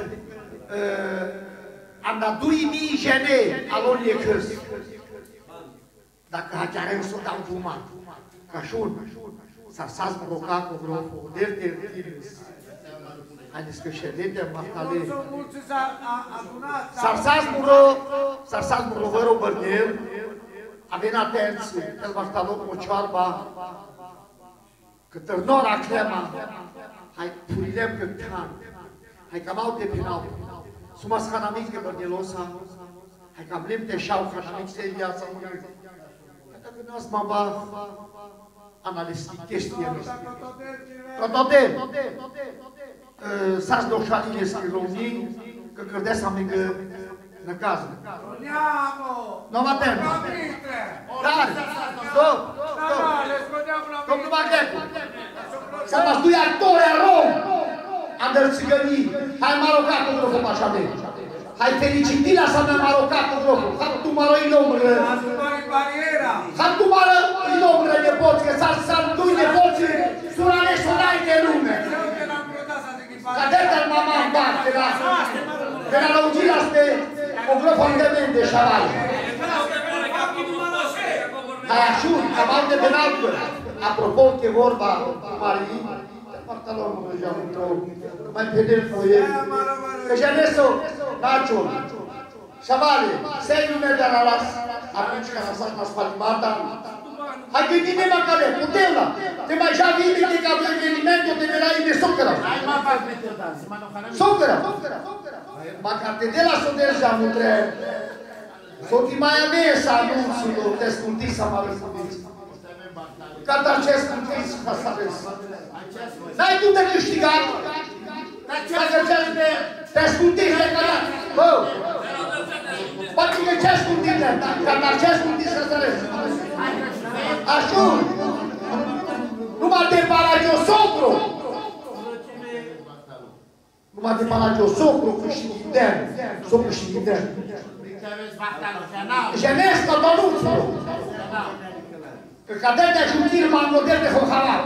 am dat doi mii jene alonile cârs. Dacă haceareu s-o dau fumat. Așun, s-ar s-ați măroca cu vreo poder de râs. Haideți că ședete în mahtale. S-ar s-ați muro, s-ar s-ați muro vără bărnel, avem atenți, el va sta loc mocioarba, că târnora clema, hai purilem că can, hai cam au de pinau, sumas hanamic de bărnelosa, hai cam lim de șau, hanamic se viața mână. Dacă nu ați mă va analizi chestia noastră. Cotodel, s-ați doșalile schirovnii, că cărdeasa mingă în cază. Nu mă tem. Care? Stop, stop. Domnul Maghecu, să mă stui actori a rom. Am de țigănii, hai marocat cu grupul așa de. Hai felicitila să mă marocat cu grupul. Hai tu mă roi nombră. Hai tu mă roi nombră nepoți, că s-ar s-ar dui nepoți, surale sunai de lume. Ca de-al mama în parte, de la lăugirea spre o grupământăment de șavali. Hai așun, cam alte de înaltă. Apropo, că vorba cu Marii, partea lor mă deja într-o, mai pedel cu el. Că Janeso, Nacio, șavale, sei nume de la las, atunci când a stat la spalimata, hai gândine-mă care, putem la, te mai já vine de ca evenimentul de la de socără. Hai mă fac pe tău, să mă nu hană. Socără. Măcar te de la soder já mutre. Soti mai avea să anunțul te sculti să mă răspundiți. Canta ce scultiți ca să vezi. N-ai tu de câștigat. Te scultiți de canat. Bă! Poate că ce scultiți de canta ce scultiți să vezi. Așun! Numai de Palagio Socru! Numai de Palagio Socru câștighi den. S-o câștighi den. Jenesca Donuțul! Că cadea de ajutir m-am model de Hohalat.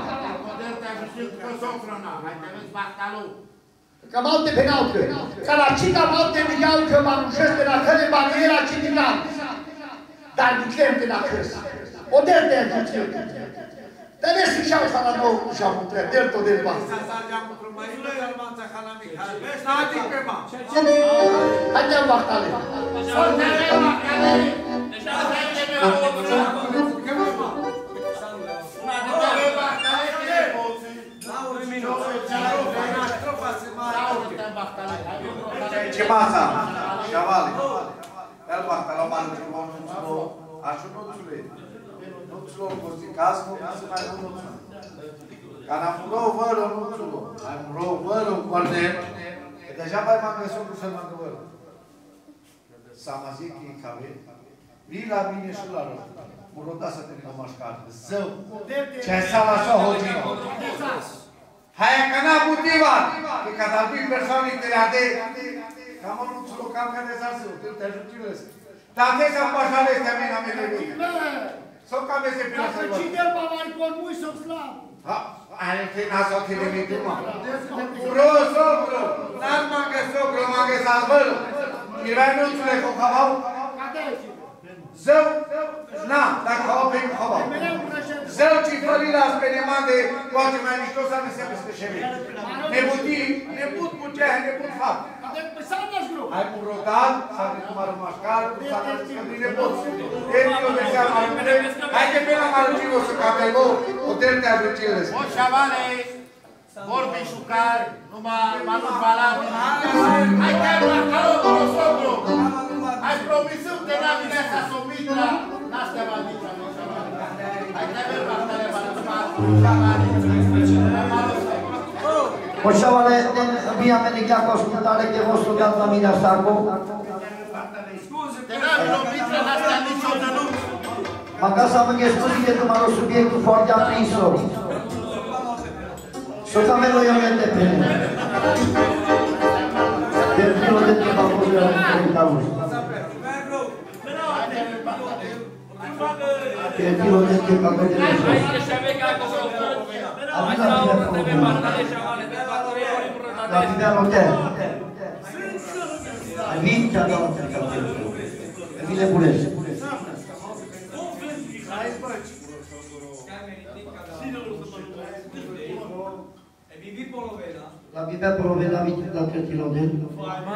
Că m-au de penalcă. Că la cita m-au de miau că mă anușesc de la căle baniera citinan. Dar nu chem de la căs. O del de ajutir. Te vezi și așa la nou și am întrebat. Del tot del bani. Haide-am Bahtale. Ce masa? Șavale. El Bahtala m-a întrebat nuțul, așa nuțule. Nuțul Costicați, nu se mai nu nuțul. Ca n-am mură vără nuțul. Am mură vără un cornet. Deja mai m-am găsit cu să-l mă vără. S-a mă zic că e cave. Vii la mine și la rău. Muroda să te nică mașcar. Zău. Ce-ai sa la așa hodină? Hai că n-a motivat. Că ca dar vii persoane de la de... Cam o nuțul local care s-a zău. Te ajutilez. Dar te să-mi pașale este a mine, a mine mine. Sau cam este până să văd. Cine mă mai conmui să-mi slav? Ha, aia te n-a s-o tine minte, mă. Bro, sogro. N-am mă că sogro, mă că s-a zbără. Mirai nuțule cu havau? Zău, na, dacă havau pe cu havau. Zău ce-i fălila spre nemande, poate mai mișto să ne se peste șevei. Nebutii, nebut pucea, nebut fapt. Hai cu rotat, s-a de cum ară mașcar, s-a de scăbri nepoți. Eti o de seama arămâne, hai de pe la marăcivă să capelo, o ter te aducilez. O șavale, vorbi șucari, numai manul valabil. Hai că ai marcalo cu o sogru. Hai promisăm că n-am vine să somitra, n-astea va mica, nu șavale. Hai că ai marcale valabil, șavale. Poštovane, bija meni kako ascoltare che vostro gatto mi da sacco. Ma casa mi scusi che tu mi subietto forte appresso. Soltanto ovviamente bene. Per chi lo detto da fuori la verità. Per chi lo detto da fuori la la vita non te. La vita non te. La vita pure. La vita prove la vita da che ti lo detto.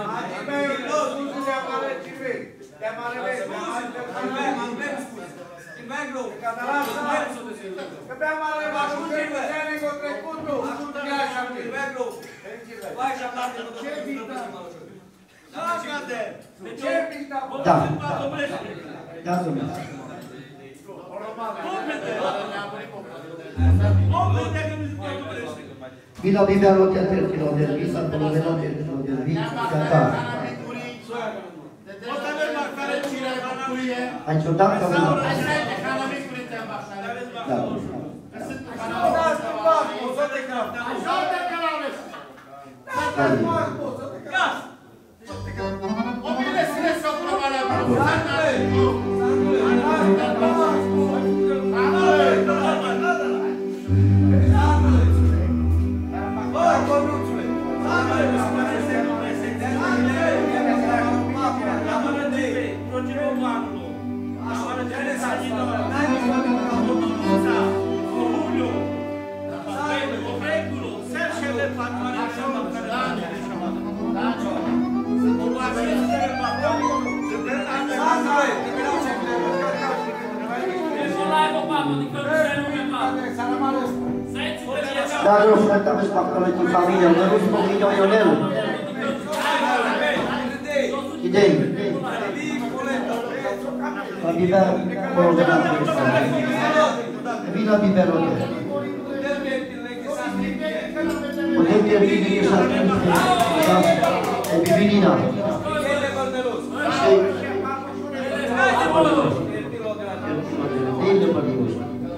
Da. Da. Vila Biblia lo te tertilo del visa polo vela tertilo del visa da. Hai ciudat ca vela. Da. Dar o frate am spaccat cu familia, nu nu spun nicio Ionel. Idei. La Biblia problema. Vila Biblia. Putem pierde din șarpe. E bibilina. Sei. Din de pădios.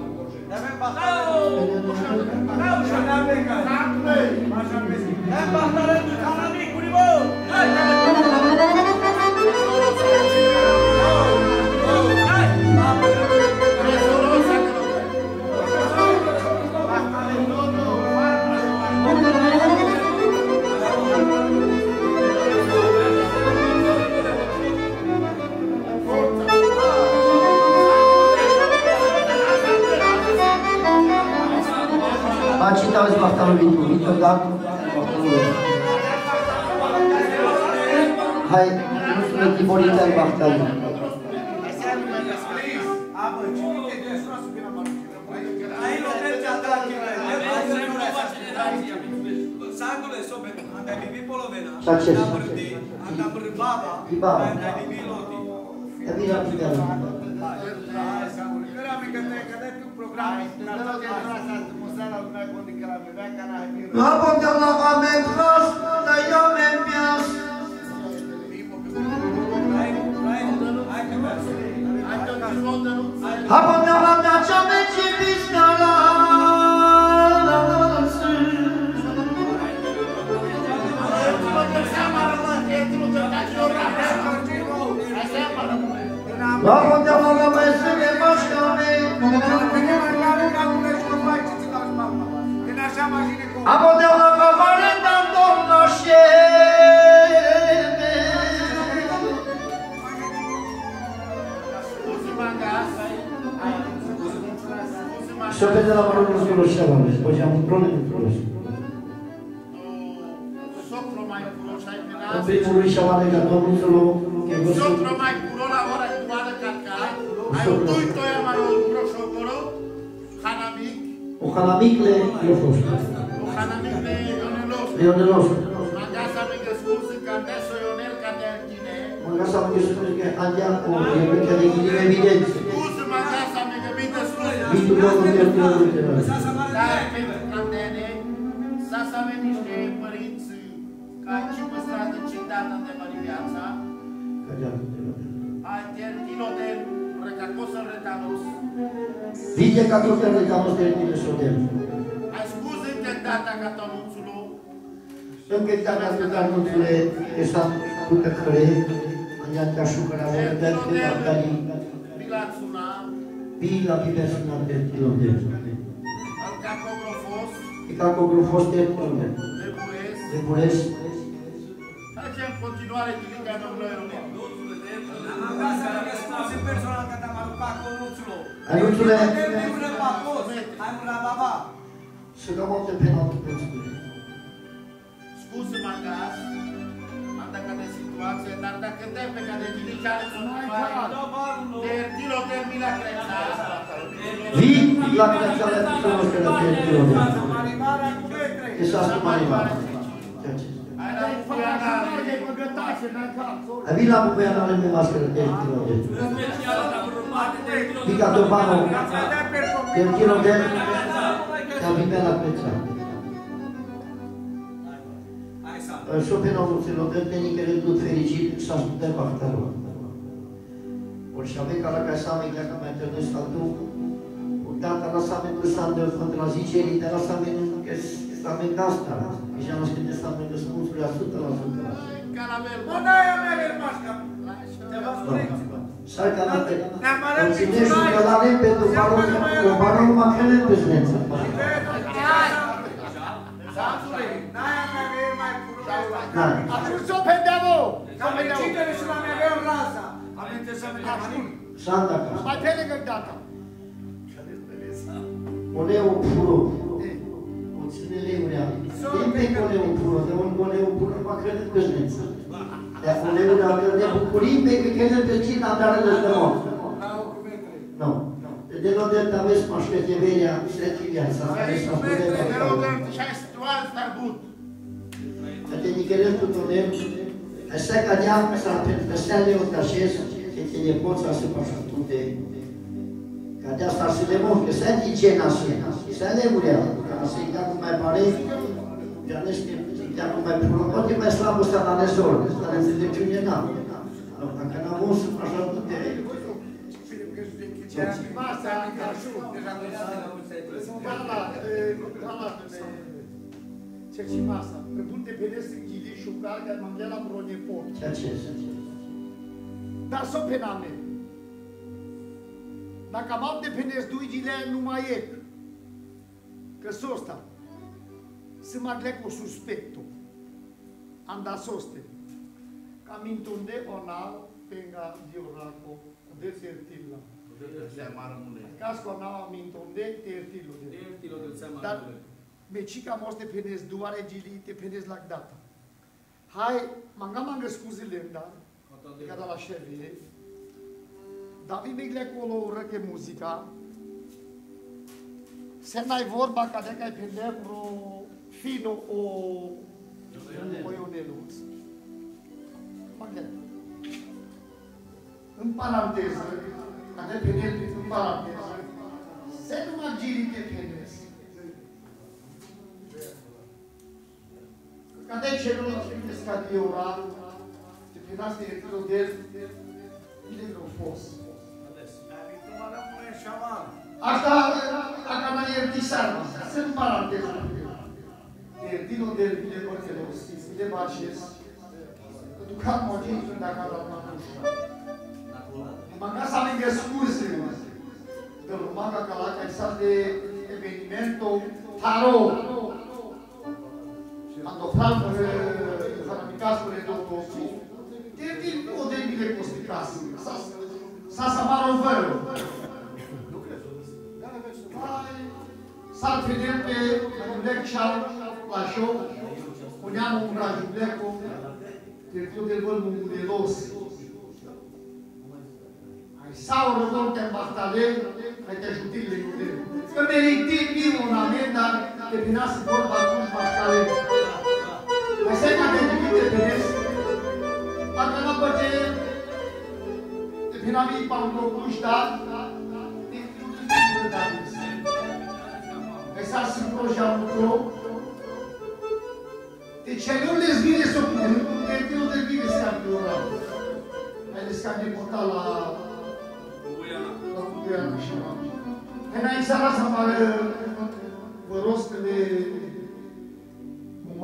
Cita os marcaram o Vitor da Hai, nu sunt de bonita în marcare. Și acest. Ibaba. E bine la pică. Nu apoi de la oameni prost, dar eu mi-am pias. Apoi de la dacia mea ce pisca la apoi de la la mai să ne mașca mea. Apoi de la cavale dar domnul șeme. Și-o vede la mărul nostru roșeava, după ce am un problem de prost. În primul rând și-au alegat domnul să l-o chemă. Sopro mai puro la ora iguală carcare. Ai un duito e mai un proșocoro, hanamic. O hanamic le eu fost. O hanamic le ionelos. Ionelos. Magasa mi găscuzi că adesso ionel ca de tine. Magasa mi găscuzi că andea o ionel de ghidire evidență. Scuzi magasa mi găbite scuzi. Vitul domnul de tine. Dar pentru candene, s-a avut niște părinți ca și pe stradă citată de mări viața. Altertilo de recacos în retanos. Dice că tot el recamos de tine sodel. Ai scuze că gata gata anunțul. Încă gata gata anunțule, că s-a făcut căre, Anianta Șucăra, Vărdăr, Vărdării, Bilațuna, Bila Bilațuna, Tertilode. al Cacogrofos, E Cacogrofos, Tertilode. de Bules. De Bules. Facem în continuare tilica domnului Ionel. Am vrea să vă răspunse personal că te-am aruncat cu anunțul. Anunțule. Hai la baba. Să dăm o penaltă pentru tine. Scuze-mă acas, am dacă de situație, dar dacă te pe care de tilica are continuare, de tilo termina creța. Vii la crețale tuturor că la Tertilode. Marimarea cu metre. E s-a Marimarea. Hai la Bucuiana. A vii la Bucuiana le memască de Tertilode. Specială la urmate de Mica Dobano, Tertilode, te-a venit la creța. Șopena mulților de teni care îl fericit s-a studiat baftarul. Ori și avem ca la casame, dacă mai întâlnesc statul, data lasament că s-a de contrazicerii, dar lasament că s-a menit asta. Și am scris că s-a menit răspunsurile a sută la sută. Caramel. Bă, n-aia mea e masca. Te va spune. Sai ca dată, conținești un călare pentru baronul, baronul Machelem pe zneță. N-aia mea e mai pură. Atunci s-o pendeavă! Am citele și la mea e raza. Am inteles să mă dea mânul. Sanda ca. Mai tele că data. Oleu puro. O ține leurea. Timpe cu oleu puro, de un oleu puro mă crede pe zneță. Dar oleurea de bucurii pe că crede pe cine am dat de zămon. Nu. De lo de aveți mașteteverea sreti viața. Te nicherem cu tunel, așa că deam s-a pentru o tașez, că te ne poți să faci tunde. Ca de asta se le muncă, să di cena cena, să le murea, ca să ia cum mai pare, că nu știu, ia cum mai pune, poate mai slabă ăsta la nesor, ăsta la înțelepciune n-am. Dacă n-am un să faci tunde. Cercimasa, pe bunte penesc în ghili și ugar, că m-am la broneport. Ce? Dar s-o pename. Dacă am de penesc dui ghile, nu mai e. Că s-osta. Să mă glec cu suspectul. Am da soste. Cam intunde onal, penga dioraco, de sertilla. Casco onal am intunde, tertillo. Dar mecica moste penes duare gili te penes la data. Hai, manga manga scuze lenda, cada la chevie. Davi migle colo urăche muzica. Se n-ai vorba ca de că-ai pende pro fino o o ioneluț. Manga. În paranteză, ca de pende în paranteză, se nu mă gili te penes. Cadê chegou esse caminho lá? De pedaço de retiro dele, ele não fosse. Asta, asta na iertișară, se nu param de retiro dele, bine cortelos, de baces, educat motiv dacă la manușa. Manga să avem scuze, de lumanga ca la caisat de evenimentul tarot. Quando fanno i cascoli dopo e ti o devi le questi cassi sa sa maro vero sa finente un lecture la show poniamo un raggiuleco per tutto il mondo di los ai sauro volte battale e te giudile per meriti una menda che finassi por balcon battale. Mas é que a gente tem que ter para não poder finalmente para um pouco estar tem tudo de verdade. Essa se projetar um pouco e chegou les vire sobre e tudo de vire se abdura. Eles querem botar lá o governo chama. E na isara sama vă rog de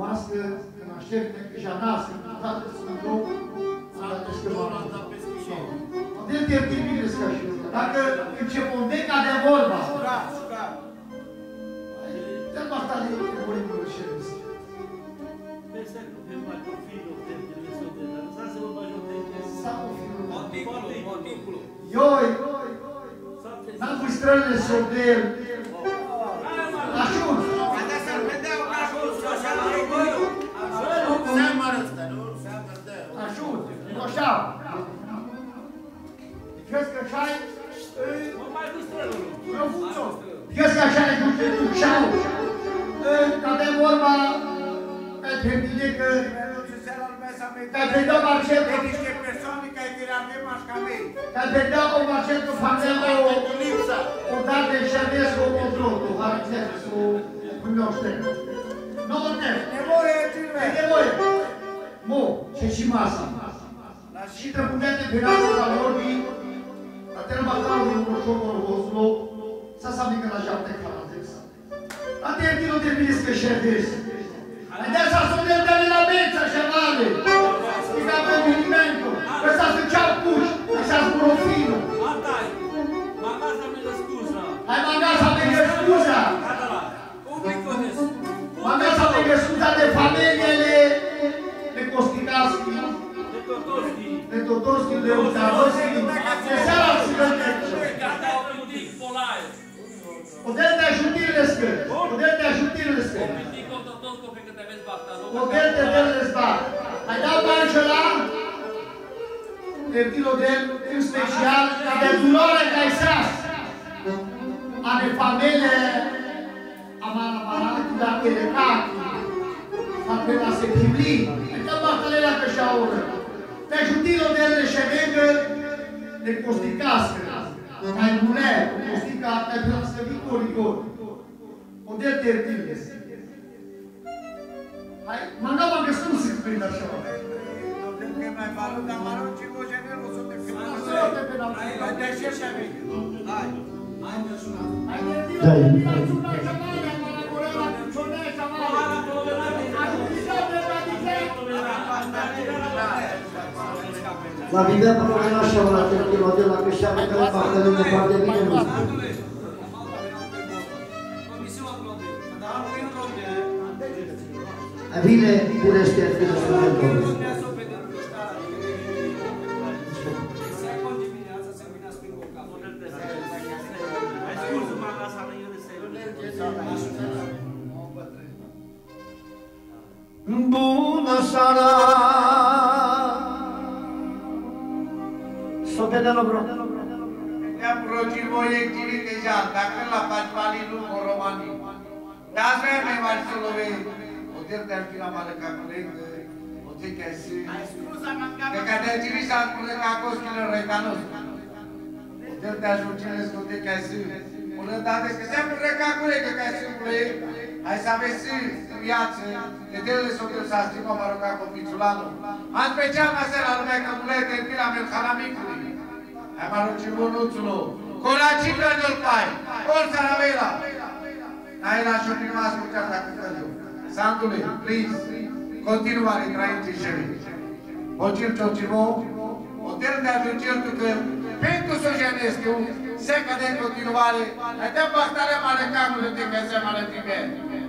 mască, când aștepte, că și-a nască, că toate sunt două, să gătește mama. De te primiți ca și ăsta. Dacă începem deca de vorba, te-am bătat de vorbă și râs. Ioi, n-am pus strălile sordel. Așun. Așun, așa. Vezi că așa e... Vezi că așa e cu șau. Ca de vorba, pe mine că... Ca te dă Marcel că... niște persoane care te avem așa ca mei. Ca te dă o Marcel că faceam o... O dată șervesc o controlul, o harțesc, o... Cum eu știu. Nu o ne. Nevoie, Tilve. Nevoie. Mo, și și masa. Și te putea de penalul la vorbii, la termatalul din Roșomor Oslo, să s-a mică la jarte canadesa. La terminul de ministru șervesc. Haideți să asumem de la Bența, șevale! Stica provenimentul! Questa se c'ha il push, c'ha il profilo! Dai, magari mi la scusa! Hai magari să mi scuza! Magari să mi scuza de familiile de Costicaschi, de Totorski, de Ucavoschi, de seara Silăneccio! Poder te ajutirle scări! Poder te ajutirle scări! Poder te dele zbat! Hai dau bani și ăla? Tertilo de în special ca de durare ca isas. Ane familie amana banale cu dacă de cati. Apre la se pibli. E că bătălea că și-a oră. Te ajutilo de ele ședegă de costicască. Mai bune, costica te vreau să vii corigor. Poder tertile. Hai, mandam a găsit nu se prind așa. Che mai parlo da Marocci voce nero sotto il Sotto il finale. finale. Dai, vai da scelta Dai. Hai da suonato. Hai detto sulla giamale, ma la corella non è giamale. La vita proprio che lasciava la tertina della che siamo che le parte delle parte di noi. A vile pure stette da strumento. Bună seara! Să vedem bro. Ne-am progit voi echili deja, dacă la faci banii nu cu romanii. Dar vrei mai mari să lovei. Poder te archi la mare ca coleg, poder că si. Că ca te echili să spune ca coschile recanos. Poder te ajungile să poder că si. Până date că se pune ca coleg ca si coleg. Hai să aveți în viață, de tele s-o că s-a stimă mă rog ca copițulanul. În special mă seara lumea că mule te pila mea calamicului. Hai mă rog și bunuțul. Cola cică de-l pai. Ol saravela. Hai la și-o prima ascultat dacă cădeu. Santule, please, continuare trăiți și șevi. Pocil ciocivo, hotel de ajungel tu că pentru să jenescu, se cade în continuare, ai de băhtarea mare camul de că se mare tine.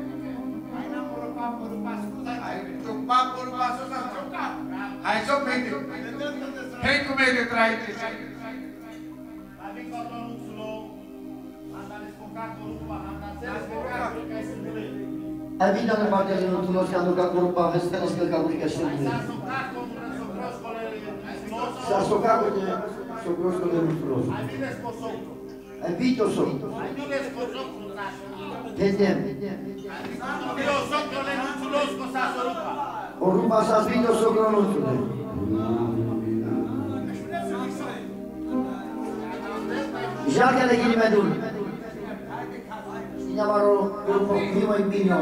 Hai tu papul pasul să țoca. Hai să mete. Hai cu mete trăiți și șevi. Hai vină în partea din ultimul că am rugat cu rupa, vezi că ne scălca cu rică și nu. S-a socat cu tine, socroscul de mulțulos. Hai vito socru. Vedem. O rupa s-a vito socru mulțule. Jaca le ghirime dul. Stiamaro gruppo primo in Bigno.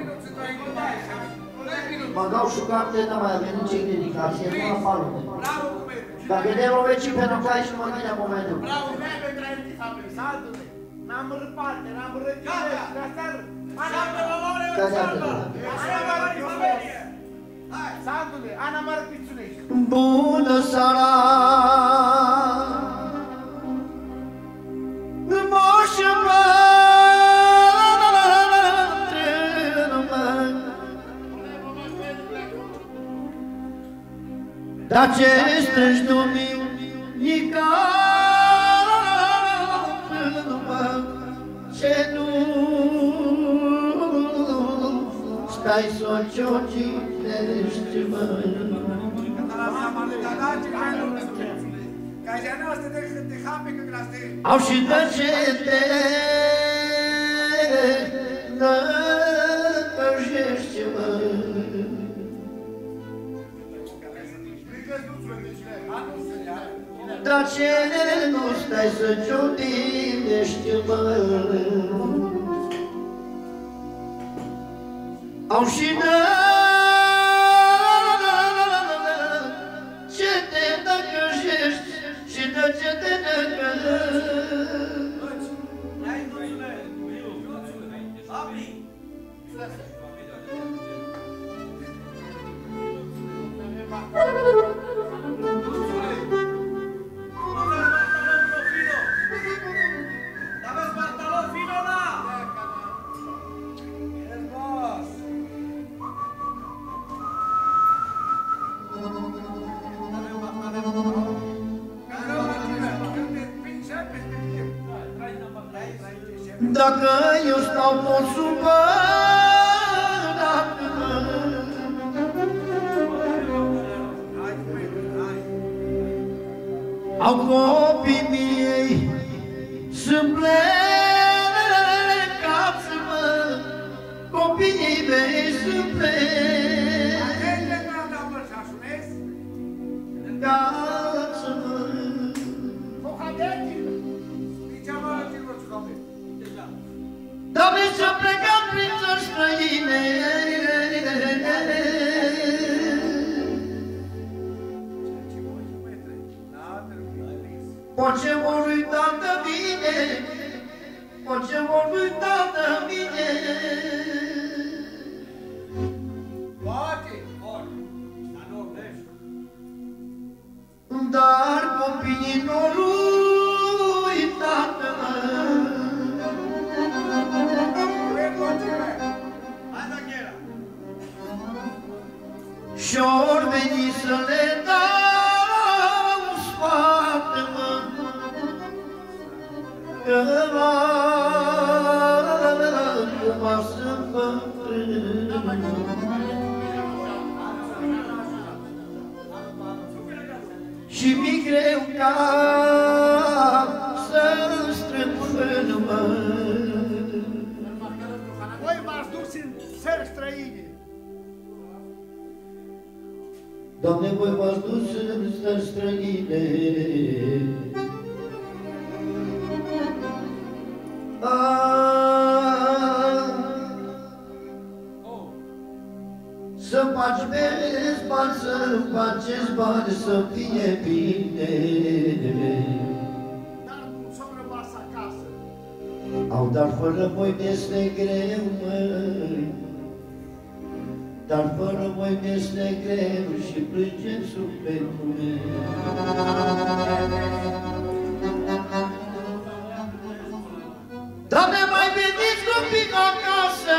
Ma dau șucarte, n-am mai avut nici indicație, nu la falul. Dacă devo veci pe nocai și mă vine momentul. Bravo, bebe, trăiți, salve, salve. N-am râpate, n-am râpate, n-am Sandule, Ana Marpițulești. Bună seara! Moșă dar ce strângi duminica, ce nu stai s-o ciocinești, mă. Au și de ce te năpăjești, mă. Dar ce nu stai să ciodinești, mă. Au și de ce te năcăjești și de ce te năcăjești. Dacă eu stau tot supărat, au copii miei sunt plecați, mă, copiii mei sunt plecați, mă. Doamne, s-a plecat prin țări străine, poate vor uita de mine, poate vor uita de mine. Dar copiii nu-l uita, și-or veni să le dau spate, mă, că acum sunt bătrân. Și mi-e greu ca să-mi strâng până, mă. Voi v-ați dus în țări străine. Doamne, voi v-ați dus în țări străine. Să faci bine bani, să faceți bani, să fie bine. Dar cum s-au rămas acasă? Au, dar fără voi mi-este greu, măi. Dar fără voi mi-este greu și plânge sufletul meu. Doamne, mai veniți cu un pic acasă.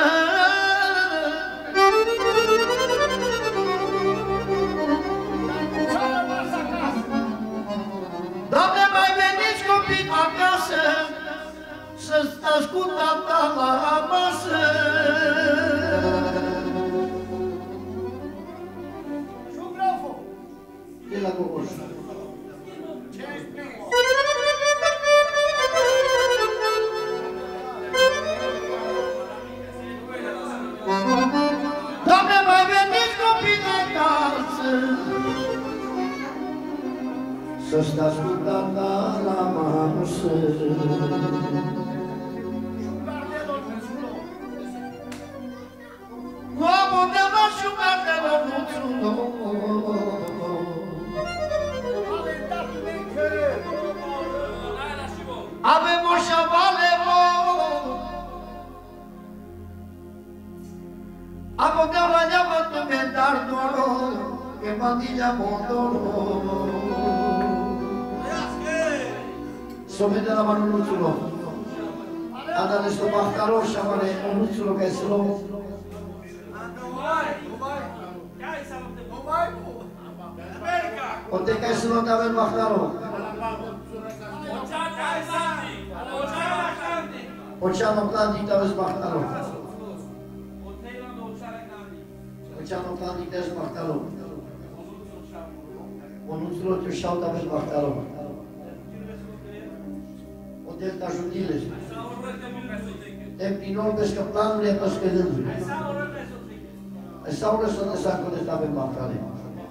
Doamne, mai veniți cu un pic acasă, să stați cu tata la masă. De la Gogoș. Doamne, mai veniți copii de acasă, să stați cu tata la masă. Uomo de la șugardelor mulțumesc. Avem o șavale, mă, che mandiglia mondolo. Somme della mano nuzzolo. Andare sto baccaro, sciamare un nuzzolo che se lo... O te che se lo dava il baccaro. Oceano Atlantic dava il baccaro. Oceano Atlantic dava il baccaro. O nuzzolo che șau dava il baccaro. O delta judile. Tempi non pesca planul e pesca dânsul. E sau lăsă de sacul de stave baccare.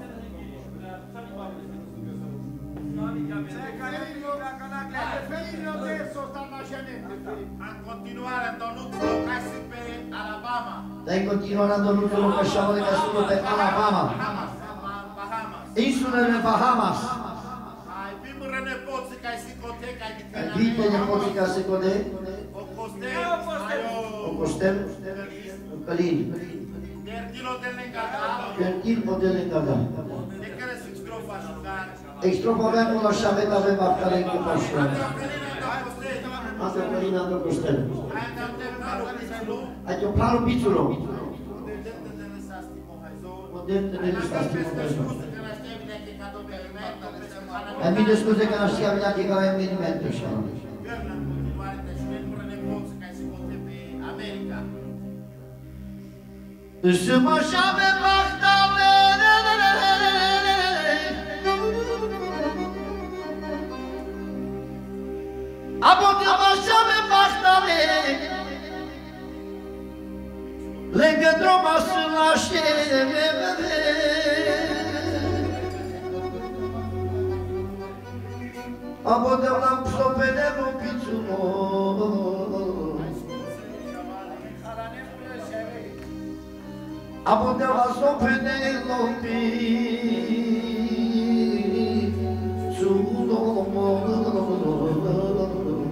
A continuare în Donuțul Locasi pe Alabama. Dai continuare în Donuțul Locasi pe Alabama. Insulele Bahamas. Ai primul nepoții ca și coteca ai Ai vite nepoții ca și cote. O costel. O costel. O călin. Pertilo de Lengada. Pertilo de Lengada. De care se strofa jucar. Extrofa avem la șavet avem baftale cu pașă. Asta călin ando costel. Ai te planu pițulo. Modente ne stasti mo. E mi scuze che non stiamo neanche che aveva in mente. Se mă șave bahtale. Abote mă șave bahtale. Lângă droma să naștere. Abote l-am stopene lupițul. Abote l-am stopene lupițul.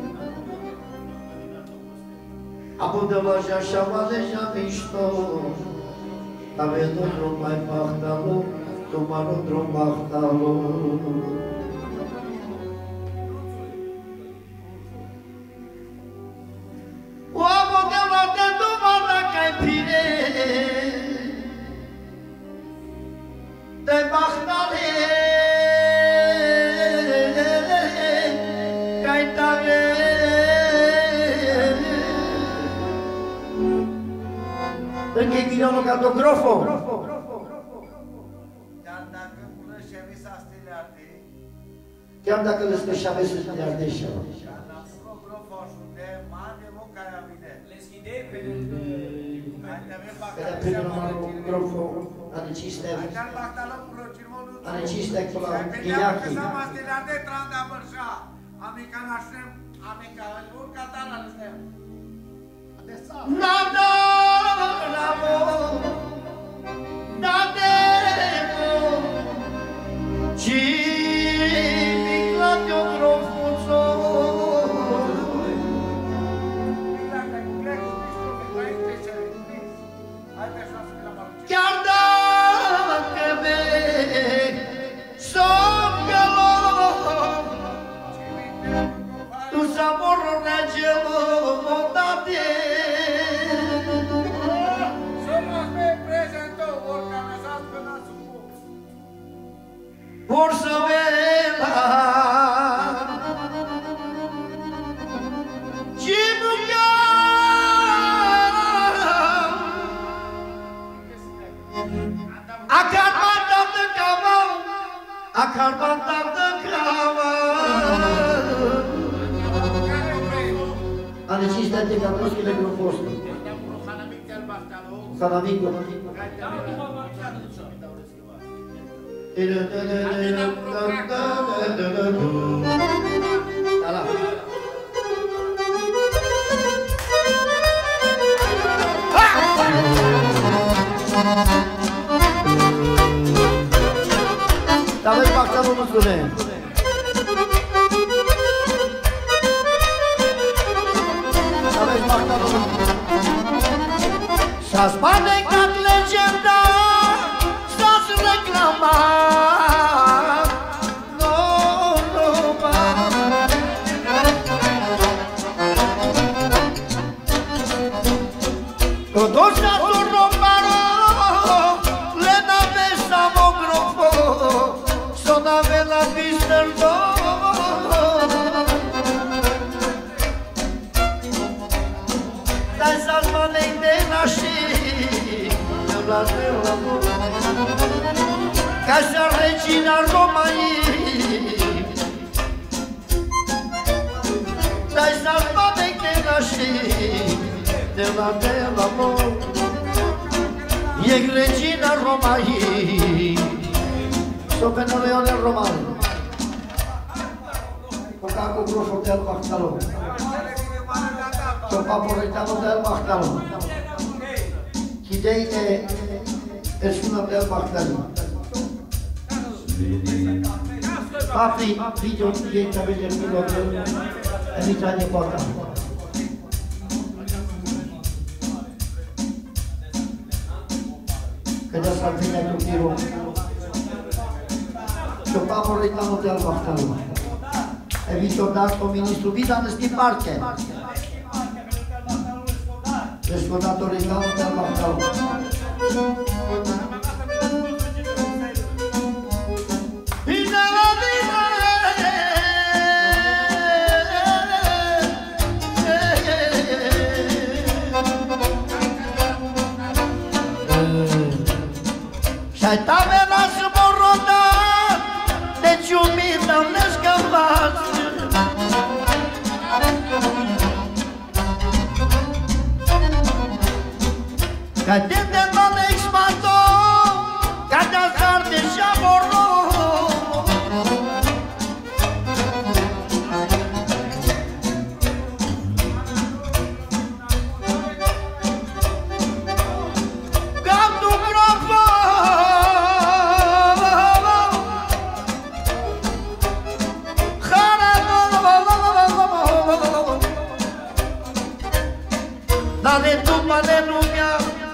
Abote l-am șașava deja mișto. Ave tot drum mai bahtalo, tu mă nu drum bahtalo. Perché chi non ho canto grofo? Chiar dacă le scășave să le ardeșă. Era prima numărul grofo, ane ciste, ane ciste cu la ghiniachi. Nada, namo, nademo, ci viclatio grofuzo. Chiar dacă me socalo, tu saborul regelo montate. Por saberla, ci Akar bandam de kaval, akar bandam de kaval. Ane ciste te kaproski le gruposti. Hanamico. Ala. Dale bakalım Mustafa. Dale bakalım. Sas bane kat legenda, sas reklam. l'amor. Ca să regina României, dai salvate che nasci della dell'amor. E regina României, so pe Leone Romano. Cocaco grosso del Bactalò, so paporetano del Bactalò. Chidei e suona del Bactalò. Papi, video di avere il mio e mi taglia porta. Che già salvina il tiro. So paporetano del Bactalò. E visto dato ministru vita ne sti parte. E scodato ritano del Bactalò. Sai tave la sborrota, de ciumita ne scăpați. Ca de de non exmato, ca de azar de șaborro. Dale tu aleluia,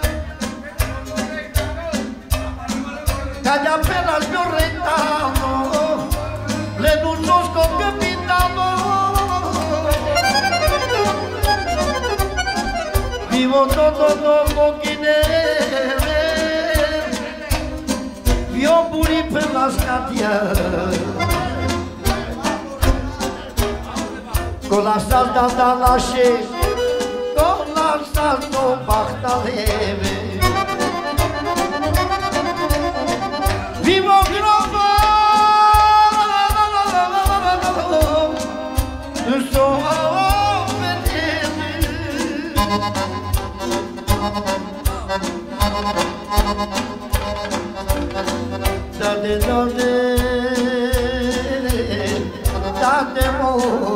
cade appena sbiorrettato, le nuzzosco capitano, vivo todo dopo chi neve, io pure per la scatia, con la salda dalla scesa. Con la salto Bactaleve vivo grobo so vedere da de donde da de mo.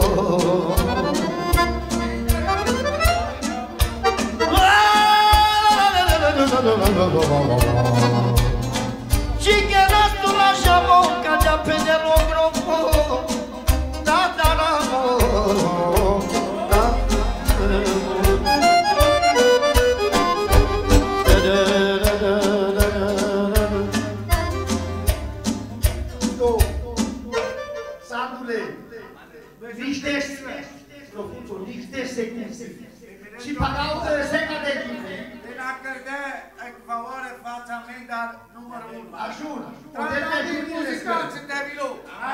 Chiqueras tu la boca de aprender lo grupo, nada amor. Sandule, niște profundo, niște secunde. Și pagau seca de tine. Per favore faccia emenda numero uno. Ajuda. Tratta di musicanti de Vilù.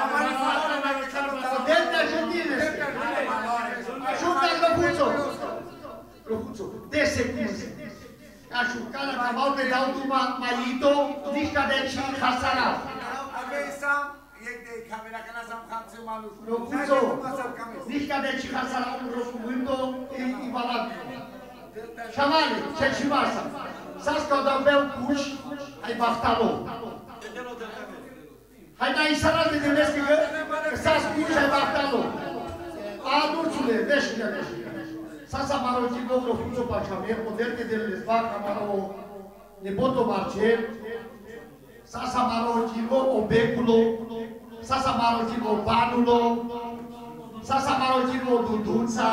Dente gentile. Ajuda Lofuzo. Lofuzo. De secunde. Ajucana ca mau de dau tu maito, niște de ci hasara. Avesa, e de camera că n-am camțe malu. Lofuzo. Niște de ci hasara un rofundo e valabil. Șamale, ce și masa. S-a scăudat meu cuș, ai Bactalò. Hai da isara de gândesc că s-a scuș, ai Bactalò. A, dulțule, veșile, veșile. S-a să mă rog, eu vreau fuțo paciamer, moderte de lezbac, am rog, neboto Marcel. S-a să mă rog, eu obeculo. S-a să mă rog, eu banulo. S-a să mă rog, eu duduța.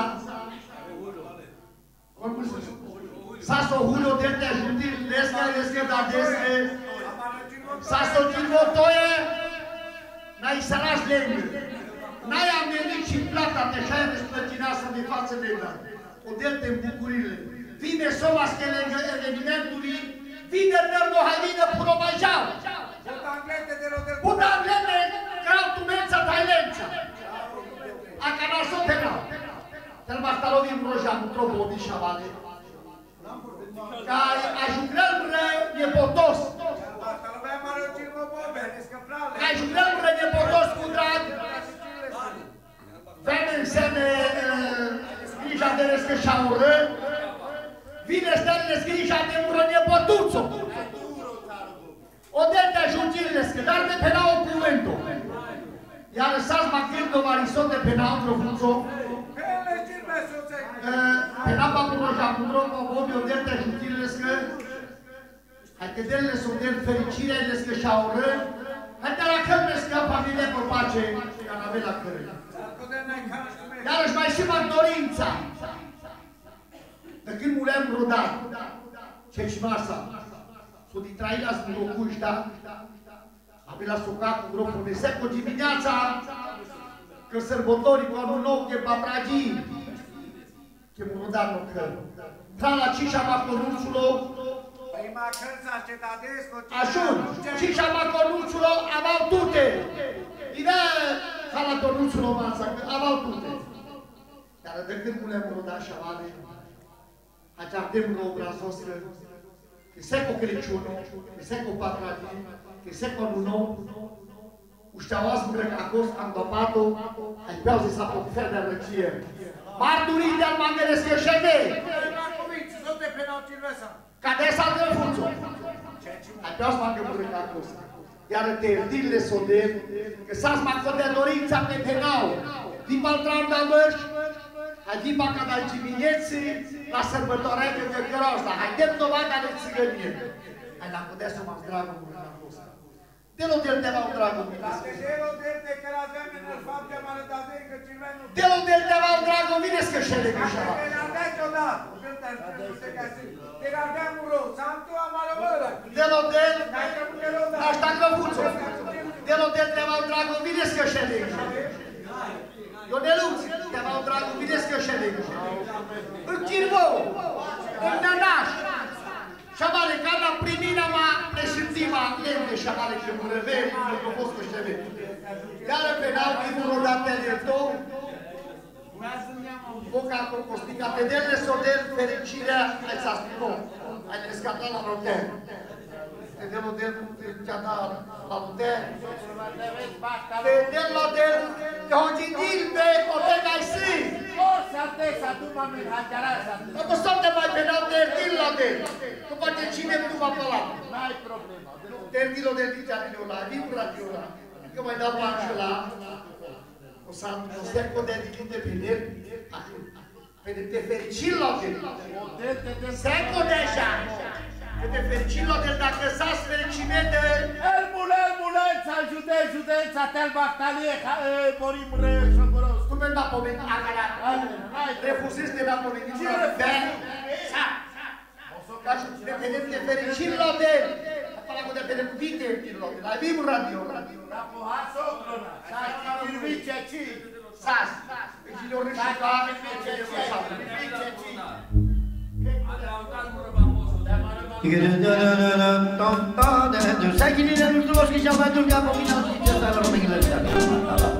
Sasso Julio dente a Judir, lesca, lesca da desce. Sasso Julio toie, na isaraș lengă. N-ai amenit și plata te șai răsplătina să de față lega. O dente în bucurile. Vine somas că lângă evenimentului, vine merdo haină puro majau. Puta anglete, grau tu mența tailența. A canașo penal. Tel Bactalò din Roja, nu trobo di șavale. Ca ajucrăm nepotos. șaură, vine stările scrișa de mură nepotuțo. O del te ajungirile scă, dar de pe nao cuvântul. Iar lăsați mă când o marisot de pe nao într-o funțo. Pe napa până și acum, mă bobi o del te ajungirile scă. Hai că delele sunt del fericirea de scă șaură. Hai te la cămne scă familie pe pace, ca n-ave la cără. Iarăși mai și mă dorința. De când mu le-am rodat, ce-și masa, s-o ditrai la smurocușta, am la socat cu gropul de seco dimineața, că sărbătorii cu anul nou de papragii, că mu rodat nu căr. Tra la cișa maconuțulo, Așun, cișa maconuțulo, avau tute. Ide, ca la tonuțulo masa, avau tute. Dar de când mu le-am rodat și avale, Aceardemul obrazoscă, che seco Crăciunul, che seco Patragii, che seco anul nou, ușteaoasă acos, am dopat-o, ai beau zi s-a poffer de răcie. Marturii de-al mangelescă șede! Ca de s-a de funțo! Ai beau zi mangelescă acos. Iar te erdile soden, că s-ați mă de dorința pe penau, din baltran de măși, Adi baca da dimineții la sărbătoarea de Vecăroasă. Haidem dovada de țigănie. Hai, dacă putea să m-am dragul în acesta. Delo del te va un dragul în acesta. Delo del te va un dragul în acesta. Șele că șava. Delo del, așa că fuțo. Delo del te va un dragul în acesta. Șele că șava. Ioneluț, te va un dragul, vedeți că șede. În Chirvou, în Nănaș, șavale, ca la primirea ma preșințima lente, șavale, că mă reveri, că fost că șede. Iar pe n-au vivul rodat pe dreptul, Boca compostica, pe dele sodel, fericirea, ai s-a spus, ai rescatat la rotel. Te delo del, te-a dat la rotel. Te delo del, te hogindil pe cotega ai si. Forța tesa, tu mă mi hajarasa. Nu pot să te mai penau de dil la del. Tu poate cine tu va păla. N-ai problema. Del dilo del dicea dilo la, libra dilo la. Că mai dau planșul la. O să am o seco de dil de pinel. Pe de te fericil la del. Seco deja. Că te fericil la del dacă s-ați fericimente. Elmul, elmulența, judei, judența, tel bactalie, morim rășăgăros. Tu mi-ai dat pomeni, agala. Refuzezi de la pomeni. Ce referi? Sa. Ca și te vedem de fericil la del. Acolo cu te vedem vite la del. Ai vim radio. La poha socrona. Sa-și tirvice ci. Sas. Pe cine ori și ca. Sai chi ne non lo che chiama tu capo fino a che sta la roba che le sta.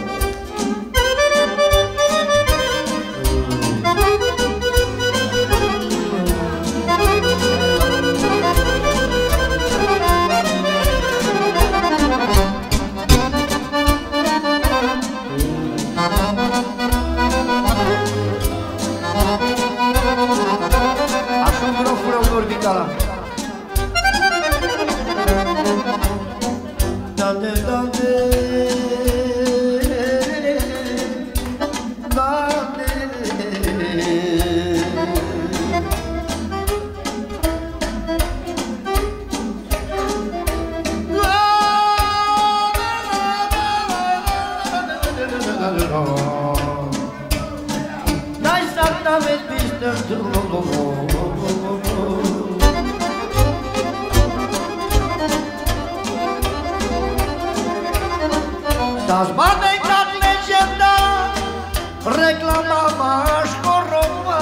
Așa mă rog fără un orbitala. Dante, Dante, Dante. Dai salta vestita tu. Das badei dat legenda reclamava școrova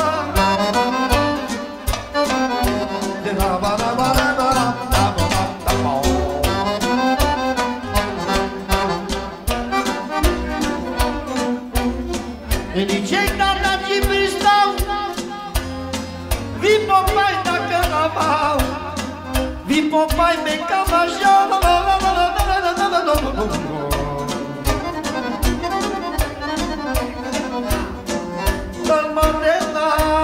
de la bara bara bara e dicei tata ci pristau vi popai dacă l-avau vi popai me cam așa Dalmanena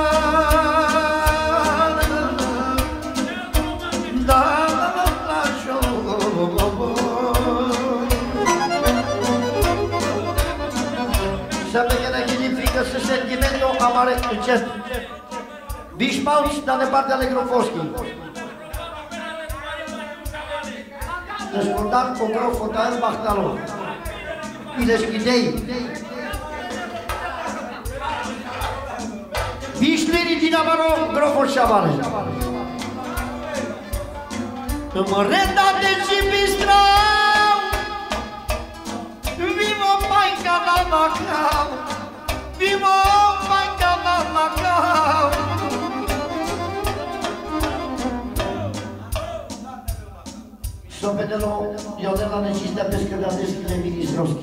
mare, încet. Bișmauci, dar de partea lui Grofoschi. Descordat cu Grof, Fotael, Bahtalo. Ileșchidei. Bișlirii din Amaro, Grofos și Avale. Mă redate și bistrau, vivo maica la Macau, vivo maica la Macau. Sopetelo, eu de la necistea pescă de adeschile Ministrovski.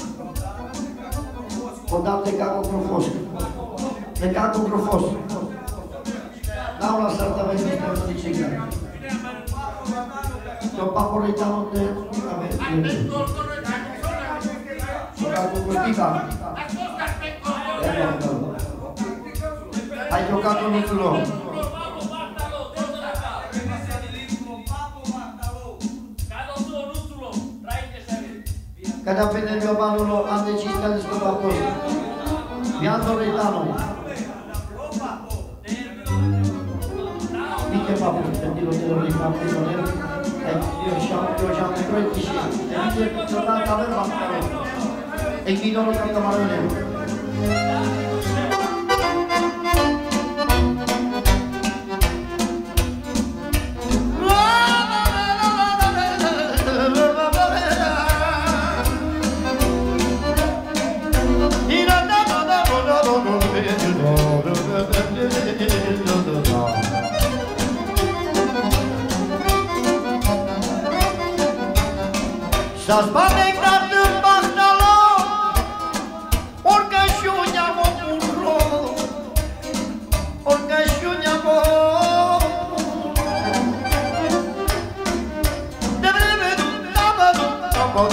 Odam de caco Grofos. De caco Grofos. N-au la sărtă mai mică de ce care. Eu paporitano de avem. Caco Groftica. Hai giocat-o Nuțulo. Când am venit Iobanul, am decis că le scop acolo. Vianto Reitano. Miche papu, sentilo de la Reitano, eu și-am nevoie și de mice ciotată avem acolo. E ghidonul ca camarone. Să-ți bate cap în Bahtalo, orică și-o ne-am omurro, orică și-o ne-am omurro. De vreme nu-mi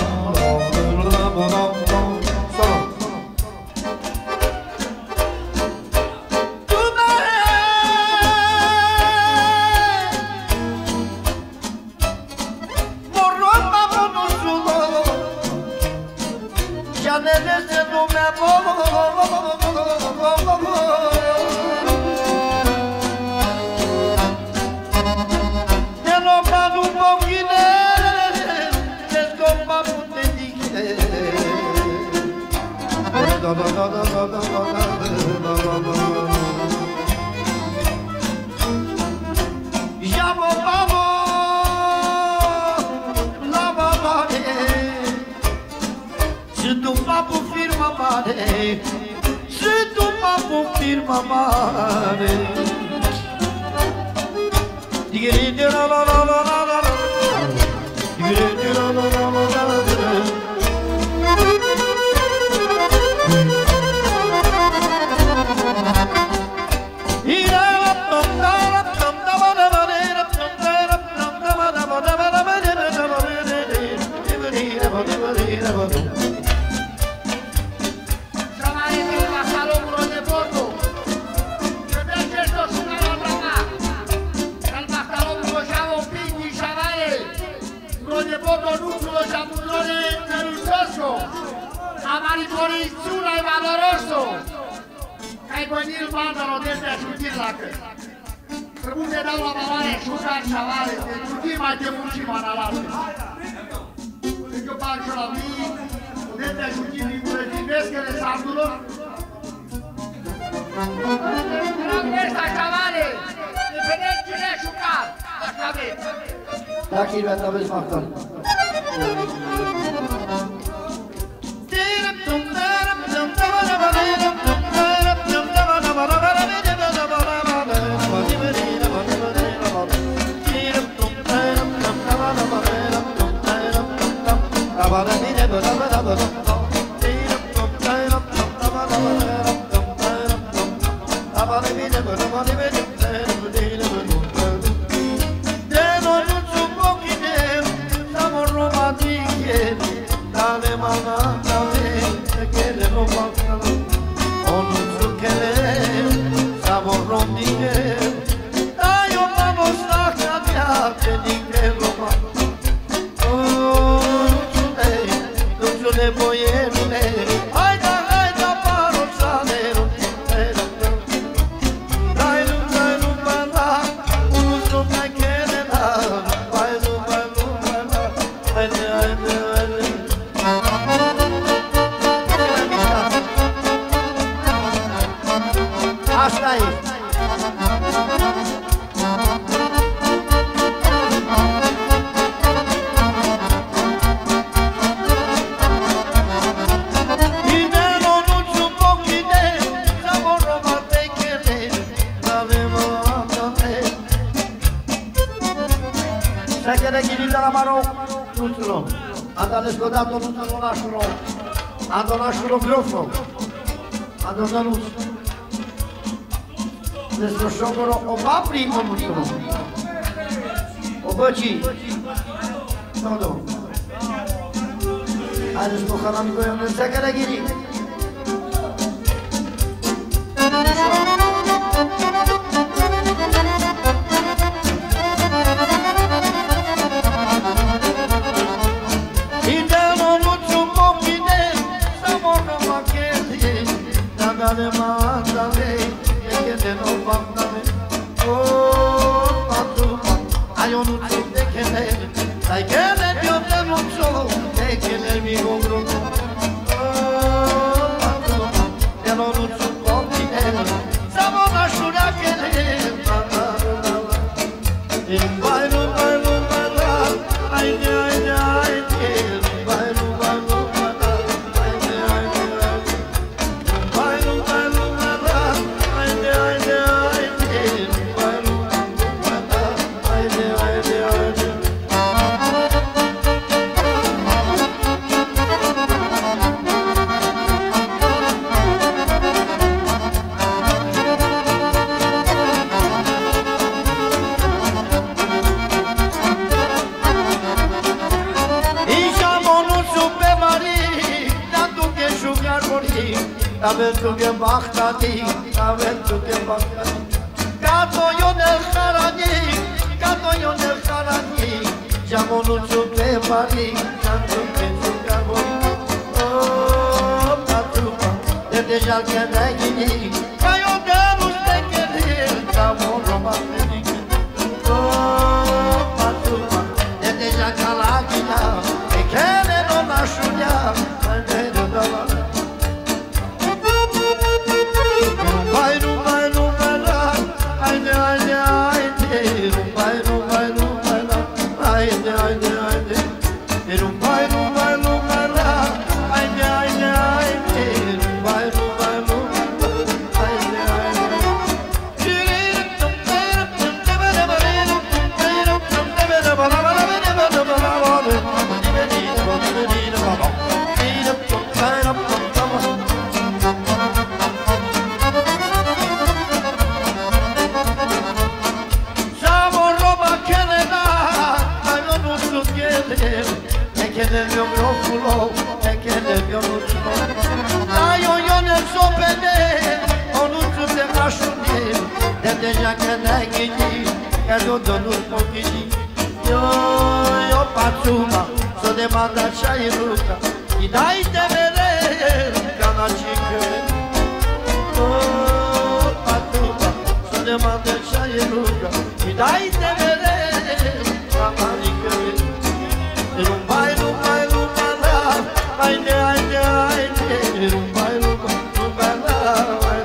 haide, haide, haide. Asta e. Sekere giri dalla mano, tutto. Andate scodato tutto lo lasciano. Ando lasciano grosso. Ando da luz. Desde sciopero o papri o tutto. O baci. Todo. Adesso kalan koyun sekere giri. Dale mandale, que te no mandale. Oh, patu, ay onu te kene, ay kene yo te mucho, te kene mi gongro. Oh, patu, te no mucho compine, sabona shura kene, mama. In bailo bailo baila, ay ay ay, bailo bailo. Avento che bachtati, avento che bachtati. Canto io nel carani, canto io nel carani. Siamo non so che fare, canto che giocavo. Oh, patupa, e te già che neghi, ma io devo steccare, siamo romantici. Oh, patupa, e te già che la china, e che ne non lasciunia, ma ne non dava. Nel mio broccolo e che nel mio luccio dai io nel so bene o luccio te lascio dire e già che ne gidi e lo do un pochino io io pazzuma so de manda c'hai ruta i dai te vere cana chique oh pazzuma so de manda c'hai ruta i dai te vere cana chique e non vai non vai non vai ai ai ai ai non vai non vai non vai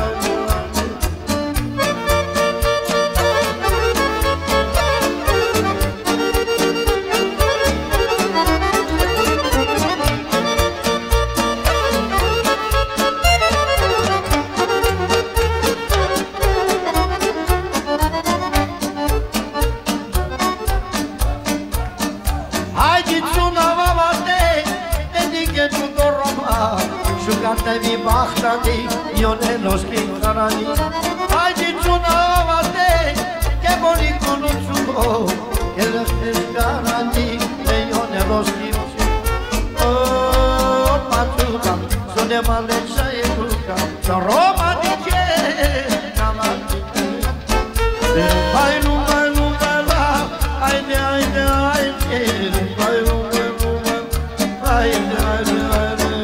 mi bachtati, io nello schiccarani. Hai detto una te che vuoi conosciuto, che lo schiccarani e io nello schicco. Oh, patuca, sono male c'hai ruca, sono Roma di che, camati che. Vai non vai non vai là, ai ne ai ne ai ne, vai non vai non vai, ai ne ai ne ai ne.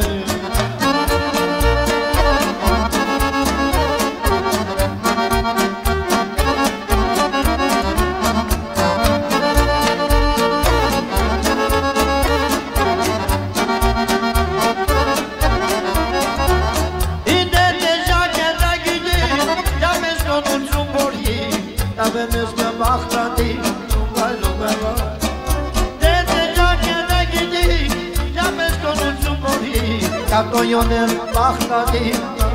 Cato Ionel Bahtati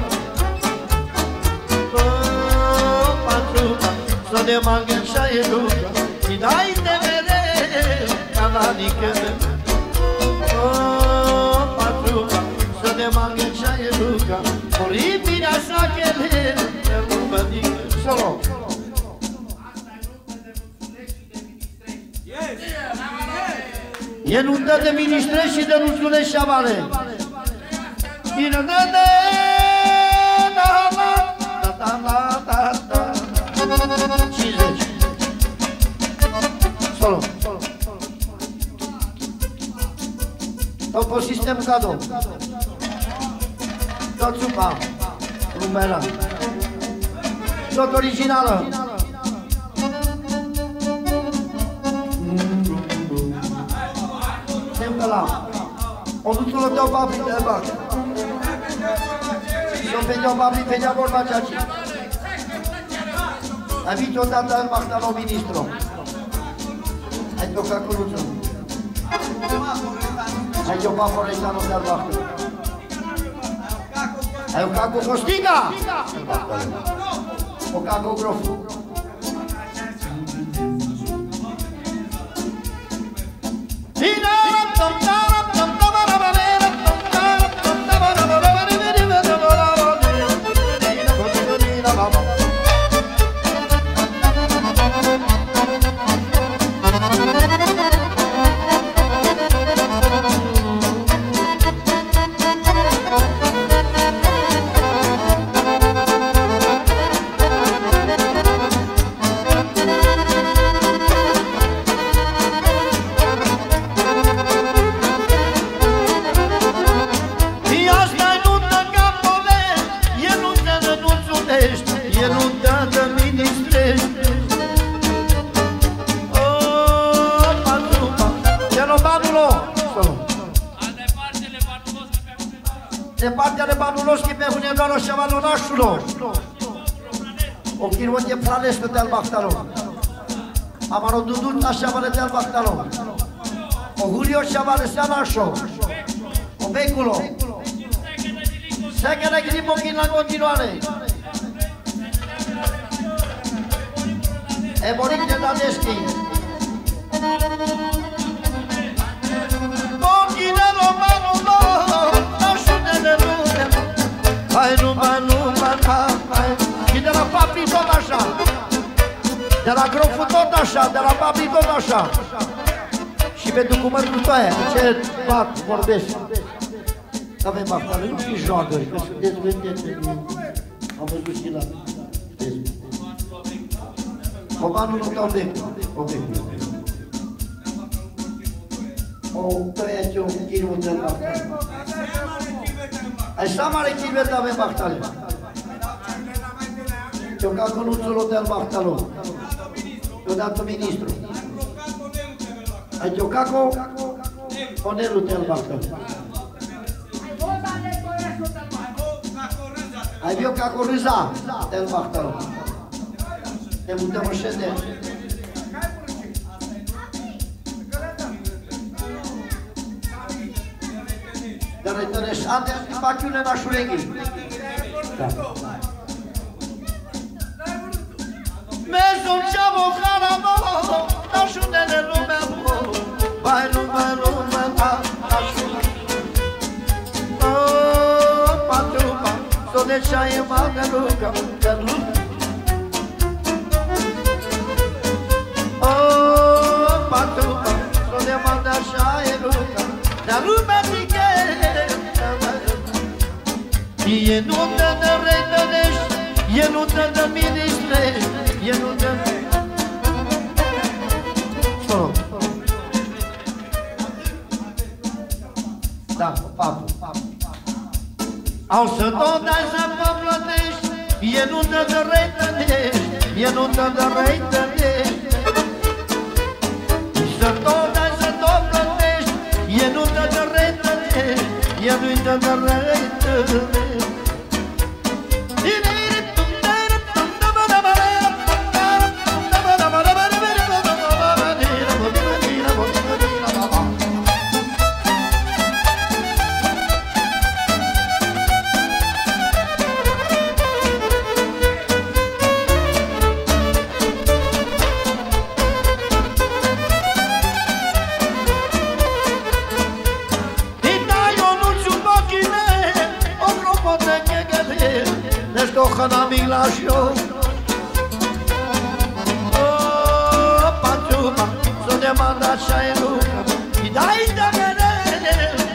Patruca Să ne mangă și-a educa Și dai de mereu Ca la nicădă Patruca Să ne mangă și-a educa Oribirea sa chele Ne rubă dică Solo E nuntă de ministrești și de nuțulești și avale. Bine, da, da, da, da, da, da, da, da, cincizeci. Solo. Tot pe sistem cadou. Tot supa. Rumela. Tot originală. Ăla, o duțul de-o babli de bag. Și-o pe-o babli, pe-o vorba ceaci. Ai vit odată în Mahtalo ministru. Ai tocat cu luțul. Ai tocat cu Reștanul de-al Mahtalo. Ai tocat cu Costiga! O tocat cu Grofu. Bine! De partea de Banuloski pe Hunedoano și Avalonașulo. O chirvotie Pranescu de-al Bahtalo. Amaro Dudulta și Avale de-al Bahtalo. O Julio și Avale Seanașo. O Beculo. Sechere Grimochin la continuare. Eboric de Dadeschi. Conchinelo Banulo. Hai numai, numai, hai. Și de la papi tot așa. De la Grofu tot așa, de la papi tot așa. Și pe documentul tău aia, ce bat, vorbești. Avem Bahtalo, nu fi joagări, că sunteți vedete. Am văzut și la... O banul nu dau becul, o becul. O tăia ce o chirul de Bahtalo. Așa mare chirvet avem Bahtalo. Cioca Conuțul Hotel Bahtalo. Odată ministru. Ai cioca Conelul Hotel Bahtalo. Ai viu ca cu Râza Hotel Bahtalo. Ne mutăm în ședere. Dar îi tănești ante faciune în Așureghi. Da. Mezul ce-am o haramo, Așunele lumea mo, Vai lumea lumea ta, Așunele. Oh, patrupa, s-o deșa e magă luca, că luca. Oh, patrupa, s-o de magă așa e luca, dar lumea zice. E nuntă de reitănești, e nuntă de ministrești, e nuntă de... Solo. Da, papu. Au să tot dai să mă plătești, e nuntă de reitănești, e nuntă de reitănești. Să tot dai să tot plătești, e nuntă de reitănești, e nuntă de reitănești. Ilașo Oh, Paciuma, să ne manda așa e luca I dai de merele,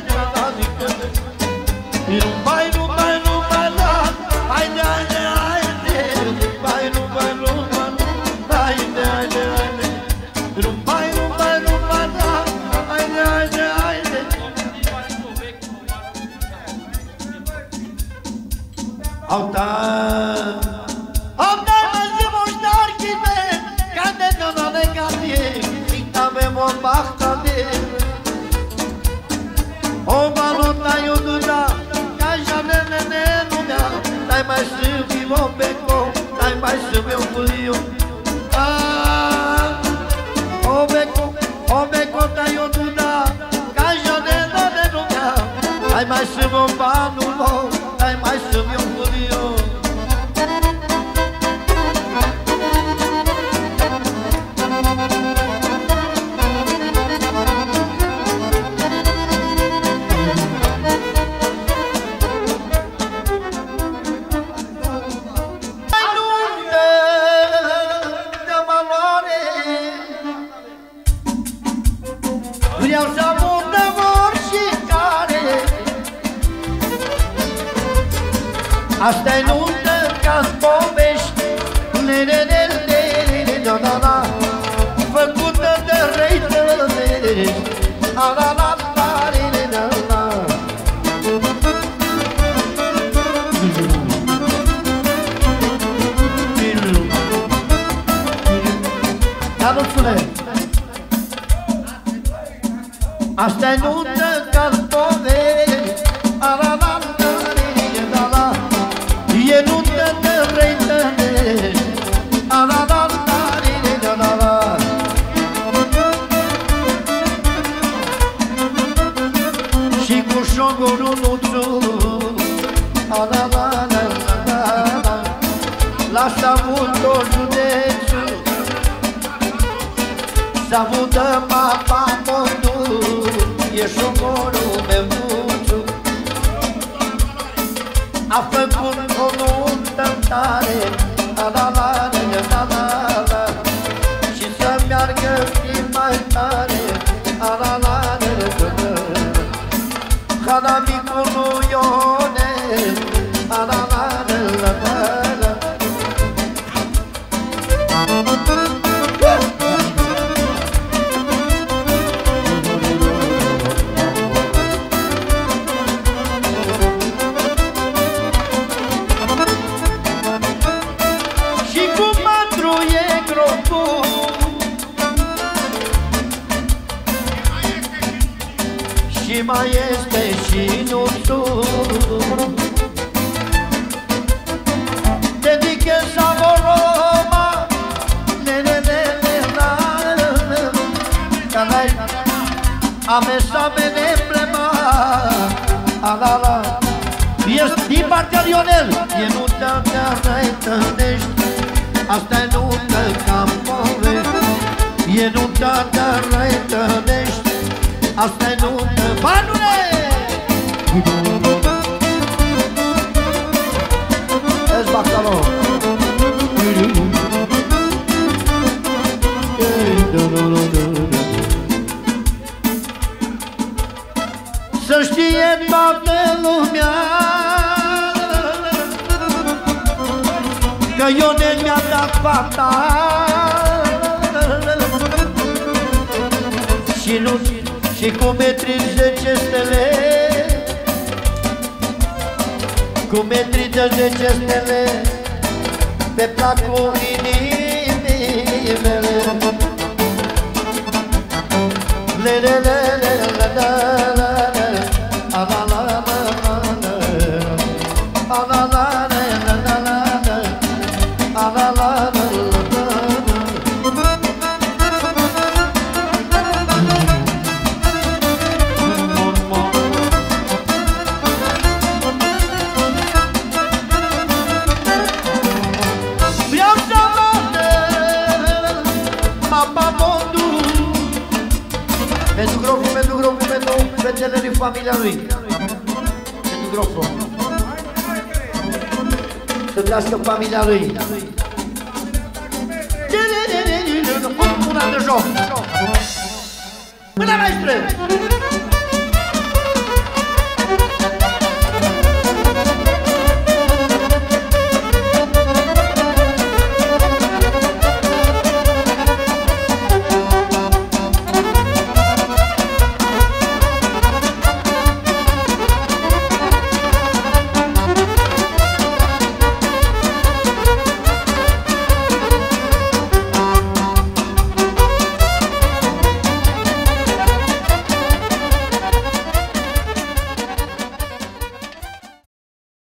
Rumbai, rumbai, rumbai, la Haide, haide, haide Rumbai, rumbai, rumbai, haide, haide, haide Rumbai, rumbai, rumbai, la Haide, haide, haide Auta Auta, măzi moștar chime Cade dona de cadie Itame mo bachtade O balota iududa Caja nene nenumea Dai mai sâmbi mo beco Dai mai sâmbi o culiu O beco, o beco da iududa Caja nene nenumea Dai mai sâmbi o banu mo Dai mai sâmbi o culiu Vreau să audă oricare Asta-i nuntă ca-n povești Le-le-le-le-le-le-la-la Făcută de rei tălești A-la-la-la-le-le-la-la Anunțule Asta-i nuntă ca-n povești A-la-la-la-le-le-la-la E nuntă de rei tălești A-la-la-la-le-le-la-la Și cu șogorul nuțu A-la-la-la-la-la L-aș avut-o județul S-a avută papa montul E șogorul meu nuțu A făcut o nuntă tare A-la-la-la-la-la-la Și să meargă și mai tare A-la-la-la-la-la-la Hanamicul lui Ionel A-la-la-la-la-la-la Și mai este și nuțul Dedică Savoroma Canai Amesa bene emblema Alala Ești din partea Lionel E nuntă te răitănești Asta-i nuntă ca-n povești E nuntă te răitănești Asta-i nuntă, banule! Ești bactalo! Să știe toată lumea Că Ionel mi-a dat fata Și nu Și cu metri zece stele Cu metri de zece stele Pe placul inimii mele Le-le-le-le-le-le-le-le A-la-la-la-la-la A-la-la-la-la-la-la A-la-la-la-la-la Pentru gropul, pentru gropul, pentru fetele din familia lui Pentru gropul să trească familia lui. Una de joc. Până, maestre!